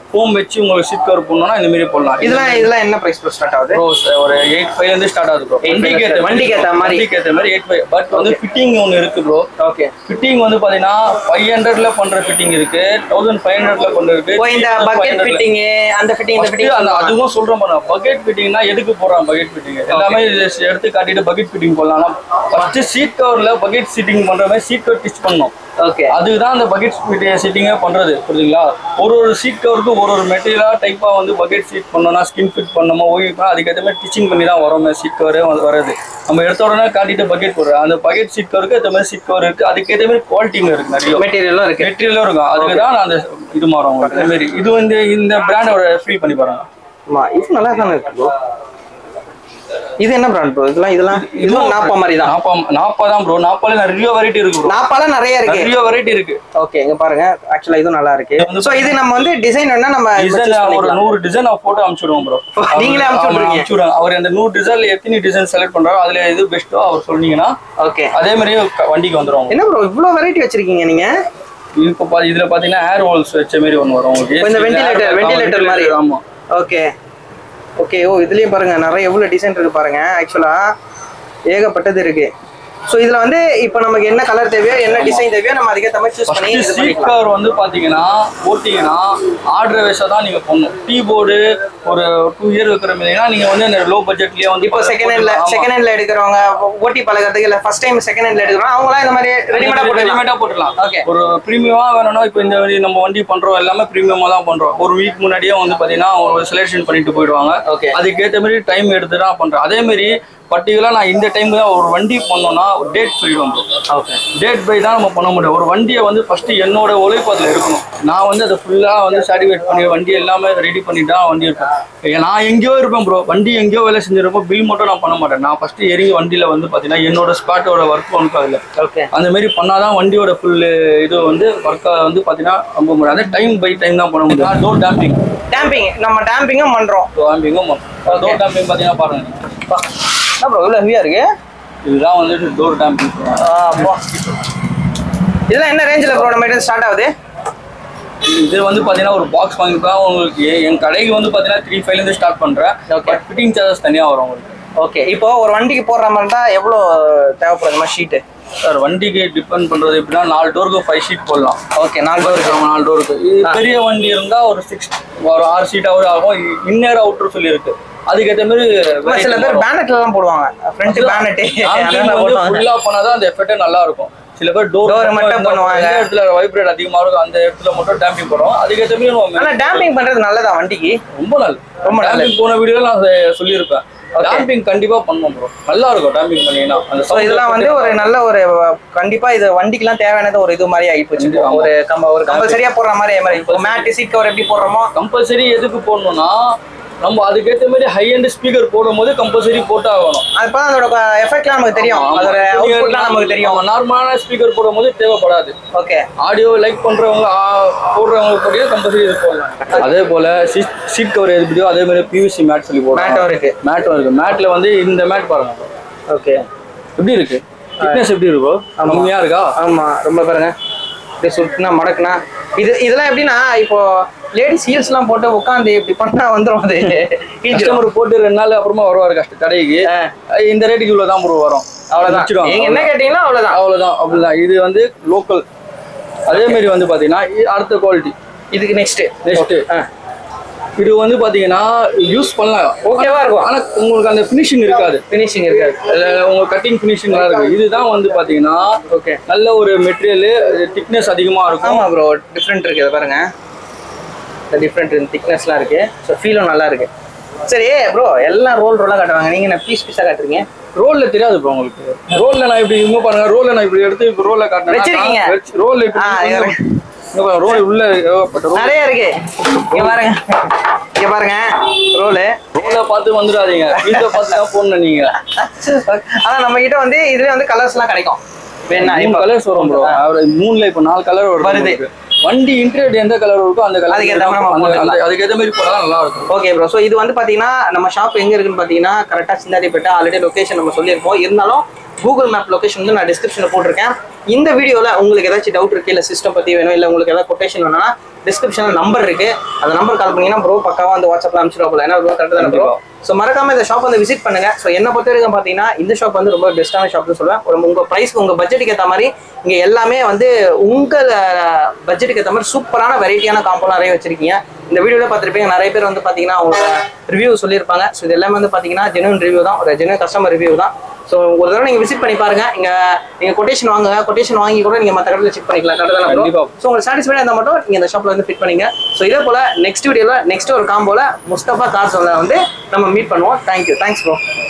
ஃபோம் வச்சு உங்களுக்கு சீட் கவர் போடணும்னா இந்த மாதிரி போடலாம். இதெல்லாம் இதெல்லாம் என்ன பிரைஸ் ப்ரோ ஸ்டார்ட் ஆகுது? ஒரு எயிட் ஃபைவ்ல இருந்து ஸ்டார்ட் ஆகுது ப்ரோ. வண்டிக்கு ஏற்ற வண்டிக்கு ஏற்ற மாதிரி வண்டிக்கு ஏற்ற மாதிரி எயிட் ஃபைவ். பட் வந்து ஃபிட்டிங் ஒன்று இருக்கு ப்ரோ. ஓகே. ஃபிட்டிங் வந்து பாத்தீங்கன்னா ஃபைவ் ஹண்ட்ரட்ல பண்ற ஃபிட்டிங் இருக்கு, தௌசண்ட் ஃபைவ் ஹண்ட்ரட்ல பண்ற இருக்கு. இந்த பக்கெட் ஃபிட்டிங் அந்த ஃபிட்டிங் இந்த ஃபிட்டிங் அந்த அதுவும் சொல்றேன் பாருங்க. பக்கெட் ஃபிட்டிங்னா எதுக்கு போடுறான் பக்கெட் ஃபிட்டிங்? எல்லாமே எடுத்து காட்டிட்டு பக்கெட் ஃபிட்டிங் போடலாம். ஃபர்ஸ்ட் சீட் கவர்ல பக்கெட் சீட்டிங் பண்ற மாதிரி சீட் கவர் ஸ்டிச் பண்ணணும். ஓகே. அதுதான் அந்த பக்கெட் சீட்டிங்கே பண்றது, புரியுதுங்களா? ஒரு ஒரு சீட் கவருக்கு ஒரு ஒரு மெட்டீரியலா டைப்பா வந்து பக்கெட் சீட் பண்ணோம்னா ஸ்கின் ஃபிட் பண்ணணுமா ஓய்வுனா அதுக்கேற்ற மாதிரி ஸ்டிச்சிங் பண்ணி தான் வரும் சீட் கவரே வருது. நம்ம எடுத்த உடனே காட்டிட்டு பக்கெட் போடுறோம். அந்த பக்கெட் சீட் கவருக்கு ஏற்ற மாதிரி சீட் கவர் இருக்கு, அதுக்கேற்ற மாதிரி குவாலிட்டிங்க இருக்கு, நிறைய மெட்டீரியலும் இருக்கு மெட்டீரியலும் இருக்கும். அதுக்கு தான் அந்த இது மாறும் உங்களுக்கு. அதே மாதிரி இது வந்து இந்த பிராண்டோட ஃப்ரீ பண்ணி பாருங்க. ஆமா, இது நல்லா தானே இருக்கு ப்ரோ. இது என்ன பிராண்ட் ப்ரோ? இதெல்லாம் இதெல்லாம் இதுவும் நாப்பா மாதிரி தான். நாப்பா நாப்பா தான் ப்ரோ. நாப்பால நிறைய வெரைட்டி இருக்கு ப்ரோ. நாப்பால நிறைய இருக்கு, நிறைய வெரைட்டி இருக்கு. ஓகே, இங்க பாருங்க. ஆக்சுவலா இதுவும் நல்லா இருக்கு. சோ இது நம்ம வந்து டிசைன் வேணா நம்ம டிசைன் ஒரு நூறு டிசைன் ஆஃப் போட்டோ அனுப்பிச்சுடுவோம் ப்ரோ. நீங்களே அனுப்பிச்சுடுறீங்க? அனுப்பிச்சுடுங்க. அவர் அந்த நூறு டிசைன்ல எத்தனை டிசைன் செலக்ட் பண்றாரோ அதுல எது பெஸ்ட்டோ அவர் சொன்னீங்கன்னா ஓகே அதே மாதிரி வண்டிக்கு வந்துரும். என்ன ப்ரோ இவ்ளோ வெரைட்டி வச்சிருக்கீங்க நீங்க? இப்போ இதுல பாத்தீங்கன்னா ஏர் ஹோல்ஸ் வச்ச மாதிரி ஒன்னு வரும் உங்களுக்கு. இந்த வென்டிலேட்டர் வென்டிலேட்டர் மாதிரி. ஆமா. Okay okay. ஓ இதுலயும் பாருங்க நிறைய எவ்வளவு டிசைன் இருக்கு பாருங்க. ஆக்சுவலா ஏகப்பட்டது இருக்கு. சோ இதுல வந்து இப்போ நமக்கு என்ன கலர் தேவையோ என்ன டிசைன் தேவையோ நம்ம அதுக்கேற்ற மாதிரி சூஸ் பண்ணி சீட் கவர் வந்து பாத்தீங்கன்னா போட்டீங்கன்னா ஆர்டர் வைஸா தான் நீங்க பண்ணணும். டீ போர்டு ஒரு டூ இயர் வைக்கிற மாதிரினா நீங்க வந்து அந்த லோ பட்ஜெட்லயே வந்து இப்போ செகண்ட் ஹேண்ட்ல செகண்ட் ஹேண்ட்ல எடுக்கிறவங்க ஓட்டி பழகிறதுக்கு இல்ல ஃபர்ஸ்ட் டைம் செகண்ட் ஹேண்ட்ல எடுக்கிறோம் அவங்களாம் இந்த மாதிரி ரெடிமேடா போட்டு ரெடிமேடா போட்டுலாம். ஓகே. ஒரு பிரீமியமா வேணும்னா இப்போ இந்த நம்ம வண்டி பண்றோம் எல்லாமே பிரீமியமா தான் பண்றோம். ஒரு வீக் முன்னாடியே வந்து பாத்தீங்கன்னா ஒரு செலக்ஷன் பண்ணிட்டு போயிடுவாங்க. ஓகே. அதுக்கேற்ற மாதிரி டைம் எடுத்து தான் பண்றோம். அதே மாதிரி பர்டிகுலர் நான் இந்த டைம் தான் ஒரு வண்டி பண்ணோம்னா டேட் சொல்லிடுவோம் ப்ரோ. ஓகே. டேட் பை தான் நம்ம பண்ண முடியும். ஒரு வண்டியை வந்து ஃபர்ஸ்ட் என்னோட உழைப்பு அதில் இருக்கணும். நான் வந்து அதை ஃபுல்லாக வந்து சாட்டிஸ்ஃபைட் பண்ணி வண்டி எல்லாமே ரெடி பண்ணிட்டு தான் வண்டி இருப்பேன். நான் எங்கேயோ இருப்பேன் ப்ரோ, வண்டி எங்கேயோ வேலை செஞ்சிருப்போம், பில் மட்டும் நான் பண்ண மாட்டேன். நான் ஃபர்ஸ்ட் இறங்கி வண்டியில் வந்து பார்த்தீங்கன்னா என்னோட ஸ்பாட்டோட ஒர்க் ஒன்று அதில். ஓகே. அந்த மாதிரி பண்ணாதான் வண்டியோட ஃபுல் இது வந்து ஒர்க்கை வந்து பார்த்தீங்கன்னா ரொம்ப முடியும். அதே டைம் பை டைம் தான் பண்ண முடியும். டோர் டேம்பிங் டேம்பிங் நம்ம டேம்பிங்கும் பண்றோம். டேம்பிங்கும் பண்ணுறோம். டோர் டேம்பிங் பார்த்தீங்கன்னா பாருங்க. என்ன ப்ரோ இவ்வளோ ஹெவியா இருக்கு? இதுதான் வந்து டோர் டேம்பிங். இதெல்லாம் என்ன ரேஞ்சில் ப்ரோ நம்ம கிட்ட ஸ்டார்ட் ஆகுது? இது வந்து பார்த்தீங்கன்னா ஒரு பாக்ஸ் வாங்கிப்பா உங்களுக்கு என் கடைக்கு வந்து பார்த்தீங்கன்னா த்ரீ ஃபைவ்லேருந்து ஸ்டார்ட் பண்ணுறேன். பட் ஃபிட்டிங் சார்ஜஸ் தனியாக வரும் உங்களுக்கு. ஓகே. இப்போ ஒரு வண்டிக்கு போடுற மாதிரி தான் எவ்வளோ தேவைப்படுது மாதிரி ஷீட்டு? சார் வண்டிக்கு டிபெண்ட் பண்ணுறது எப்படின்னா நாலு டோருக்கு ஃபைவ் ஷீட் போடலாம். ஓகே. நாலு டோருக்கு நாலு டோருக்கு. இது பெரிய வண்டி இருந்தால் ஒரு சிக்ஸ் ஒரு ஆறு ஷீட்டாவது ஆகும். இன்னர் அவுட்ரு சொல்லி இருக்கு. அதுக்கேற்ற மாதிரி சில பேர் பேனட்ல எல்லாம் போடுவாங்க. ஃப்ரண்ட் பேனட் ஃபுல்லா பண்ணாதான் அந்த எஃபெக்டே நல்லா இருக்கும். சில பேர் டோர் மட்டும் பண்ணுவாங்க. அந்த இடத்துல வைப்ரேட் அதிகமா இருக்கும், அந்த இடத்துல மட்டும் டேம்பிங் போடுறோம். அதுக்கேற்ற மாதிரி ஆனா டேம்பிங் பண்றது நல்லதா வண்டிக்கு? ரொம்ப நல்லது. ரொம்ப நல்லது. போன வீடியோல நான் சொல்லியிருப்பேன். டேம்பிங் கண்டிப்பா பண்ணணும் ப்ரோ. நல்லா இருக்கும் டேம்பிங் பண்ணீங்கன்னா. அந்த இதெல்லாம் வந்து ஒரு நல்ல ஒரு கண்டிப்பா இது வண்டிக்குலாம் தேவையானது ஒரு இது மாதிரி ஆகி போச்சு. ஒரு கம்ப ஒரு கம்பல்சரியா போடுற மாதிரி மாதிரி இப்போ மேட் சீட் கவர் எப்படி போடுறோமோ கம்பல்சரி எதுக்கு போடணும்னா நம்ம அதுக்கேற்ற மாதிரி ஹை அண்ட் ஸ்பீக்கர் போடும்போது கம்பல்சரி போட்டு ஆகணும். அப்போ அதோட எஃபெக்ட்லாம் நமக்கு தெரியும், அதோட அவுட்புட்லாம் நமக்கு தெரியும். நார்மலான ஸ்பீக்கர் போடும்போது தேவைப்படாது. ஓகே. ஆடியோ லைக் பண்றவங்க போடுறவங்க கூட கம்பல்சரி இது போடலாம். அதே போல சீட் சீட் கவர் எப்படியோ அதே மாதிரி பிவிசி மேட் சொல்லி போடுறோம். மேட்டும் இருக்கு. மேட்டும் இருக்கு. மேட்ல வந்து இந்த மேட் பாருங்க. ஓகே. எப்படி இருக்கு? திக்னஸ் எப்படி இருக்கும்? கம்மியா இருக்கா? ஆமா ரொம்ப பாருங்க. இப்படி சுட்டுனா மடக்குனா இது இதெல்லாம் எப்படின்னா இப்போ லேடிஸ் ஹீல்ஸ் எல்லாம் போட்டு உட்காந்து இப்படி பண்ணா வந்துடும். அது கஸ்டமர் போட்டு ரெண்டு நாள் அப்புறமா வருவாரு கஷ்ட கடைக்கு. இந்த ரேட்டுக்கு இவ்வளவுதான் ப்ரோ வரும். அவ்வளவுதான். நீங்க என்ன கேட்டீங்கன்னா அவ்வளவுதான் அவ்வளவுதான் அப்படிதான். இது வந்து லோக்கல். அதே மாதிரி வந்து பாத்தீங்கன்னா அடுத்த குவாலிட்டி இதுக்கு நெக்ஸ்ட் நெக்ஸ்ட் இது வந்து பாத்தீங்கன்னா யூஸ் பண்ணலாம், ஓகேவா இருக்கும். ஆனா உங்களுக்கு அந்த ஃபினிஷிங் இருக்காது. ஃபினிஷிங் இருக்காது. உங்க கட்டிங் ஃபினிஷிங் எல்லாம் இருக்கு. இதுதான் வந்து பாத்தீங்கன்னா ஓகே நல்ல ஒரு மெட்டீரியல், திக்னஸ் அதிகமா இருக்கும். ஆமா ப்ரோ டிஃப்ரெண்ட் இருக்கு. பாருங்க டிஃப்ரெண்ட் திக்னஸ்லாம் இருக்கு. ஸோ ஃபீலும் நல்லா இருக்கு. சரி ப்ரோ எல்லாம் ரோல் ரோலாக காட்டுவாங்க, நீங்க என்ன பீஸ் பீஸாக காட்டுறீங்க? ரோல்ல தெரியாது ப்ரோ உங்களுக்கு. ரோல்ல நான் இப்படி இங்க பாருங்க, ரோல்ல நான் இப்படி எடுத்து இப்ப ரோல்ல காட்டுறேன். வச்சிருக்கீங்க ரோல் இப்படி ரோல் உள்ள நிறைய இருக்கு. இங்க பாருங்க இங்க பாருங்க ரோல் ரோல பார்த்து வந்துடாதீங்க, வீட்டை பார்த்து தான் போடணும் நீங்க. ஆனா நம்ம கிட்ட வந்து இதுல வந்து கலர்ஸ்லாம் கிடைக்கும். மூணு கலர்ஸ் வரும் ப்ரோ. மூணுல இப்போ நாலு கலர் வருது. வண்டி இன்டீரியர் எந்த கலர் இருக்கோ அந்த கலர் அதுக்கேற்ற மாதிரி போனால் நல்லா இருக்கும். Okay bro. ஸோ இது வந்து பார்த்தீங்கன்னா நம்ம ஷாப் எங்கே இருக்குன்னு பார்த்தீங்கன்னா கரெக்டாக சிந்தாதிப்பேட்டை. ஆல்ரெடி லொக்கேஷன் நம்ம சொல்லியிருப்போம். இருந்தாலும் கூகுள் மேப் லொகேஷன் வந்து நான் டிஸ்கிரிப்ஷனில் போட்டிருக்கேன். இந்த வீடியோவில் உங்களுக்கு ஏதாச்சும் டவுட் இருக்குது, இல்லை சிஸ்டம் பற்றி வேணும், இல்லை உங்களுக்கு ஏதாவது கொட்டேஷன் வேணும்னா டிஸ்கிரிப்ஷனில் நம்பர் இருக்குது, அந்த நம்பர் கால் பண்ணிங்கன்னா ப்ரோ பக்காவாக வந்து வாட்ஸ்அப்பில் அனுப்பிச்சிடுவோம் போல. ஏன்னா ப்ரோ கரெக்டாக தானே ப்ரோ? ஸோ மறக்காம இந்த ஷாப் வந்து விசிட் பண்ணுங்க. ஸோ என்ன பொறுத்த வரைக்கும் பார்த்தீங்கன்னா இந்த ஷாப் வந்து ரொம்ப பெஸ்ட்டான ஷாப்னு சொல்லுவேன். ஒரு உங்கள் ப்ரைஸ்க்கு உங்கள் பட்ஜெட்டுக்கு ஏற்ற மாதிரி இங்கே எல்லாமே வந்து உங்கள் பட்ஜெட்டுக்கு ஏற்ற மாதிரி சூப்பரான வெரைட்டியான காம்போ நிறைய வச்சிருக்கீங்க. இந்த வீடியோவில் பார்த்துருப்பீங்க நிறைய பேர் வந்து பார்த்தீங்கன்னா அவங்க ரிவ்யூ சொல்லியிருப்பாங்க. ஸோ இது எல்லாமே வந்து பார்த்தீங்கன்னா ஜெனுவன் ரிவ்யூ தான், ஒரு ஜெனுவன் கஸ்டமர் ரிவ்யூ தான். ஸோ ஒரு தடவை நீங்கள் விசிட் பண்ணி பாருங்க. இங்கே நீங்கள் கொட்டேஷன் வாங்குங்க, கொட்டேஷன் வாங்கி கூட நீங்கள் மற்ற கடையில் செக் பண்ணிக்கலாம். கரெக்டாக. ஸோ உங்களுக்கு சாட்டிஸ்ஃபைடாக இருந்தால் மட்டும் நீங்கள் இந்த ஷாப்பில் வந்து ஃபிட் பண்ணிங்க. ஸோ இதே போல் நெக்ஸ்ட் வீடியோவில் நெக்ஸ்ட் ஒரு காம்போல முஸ்தபா கார் ஜோனில் வந்து நம்ம மீட் பண்ணுவோம். தேங்க்யூ. Thanks bro.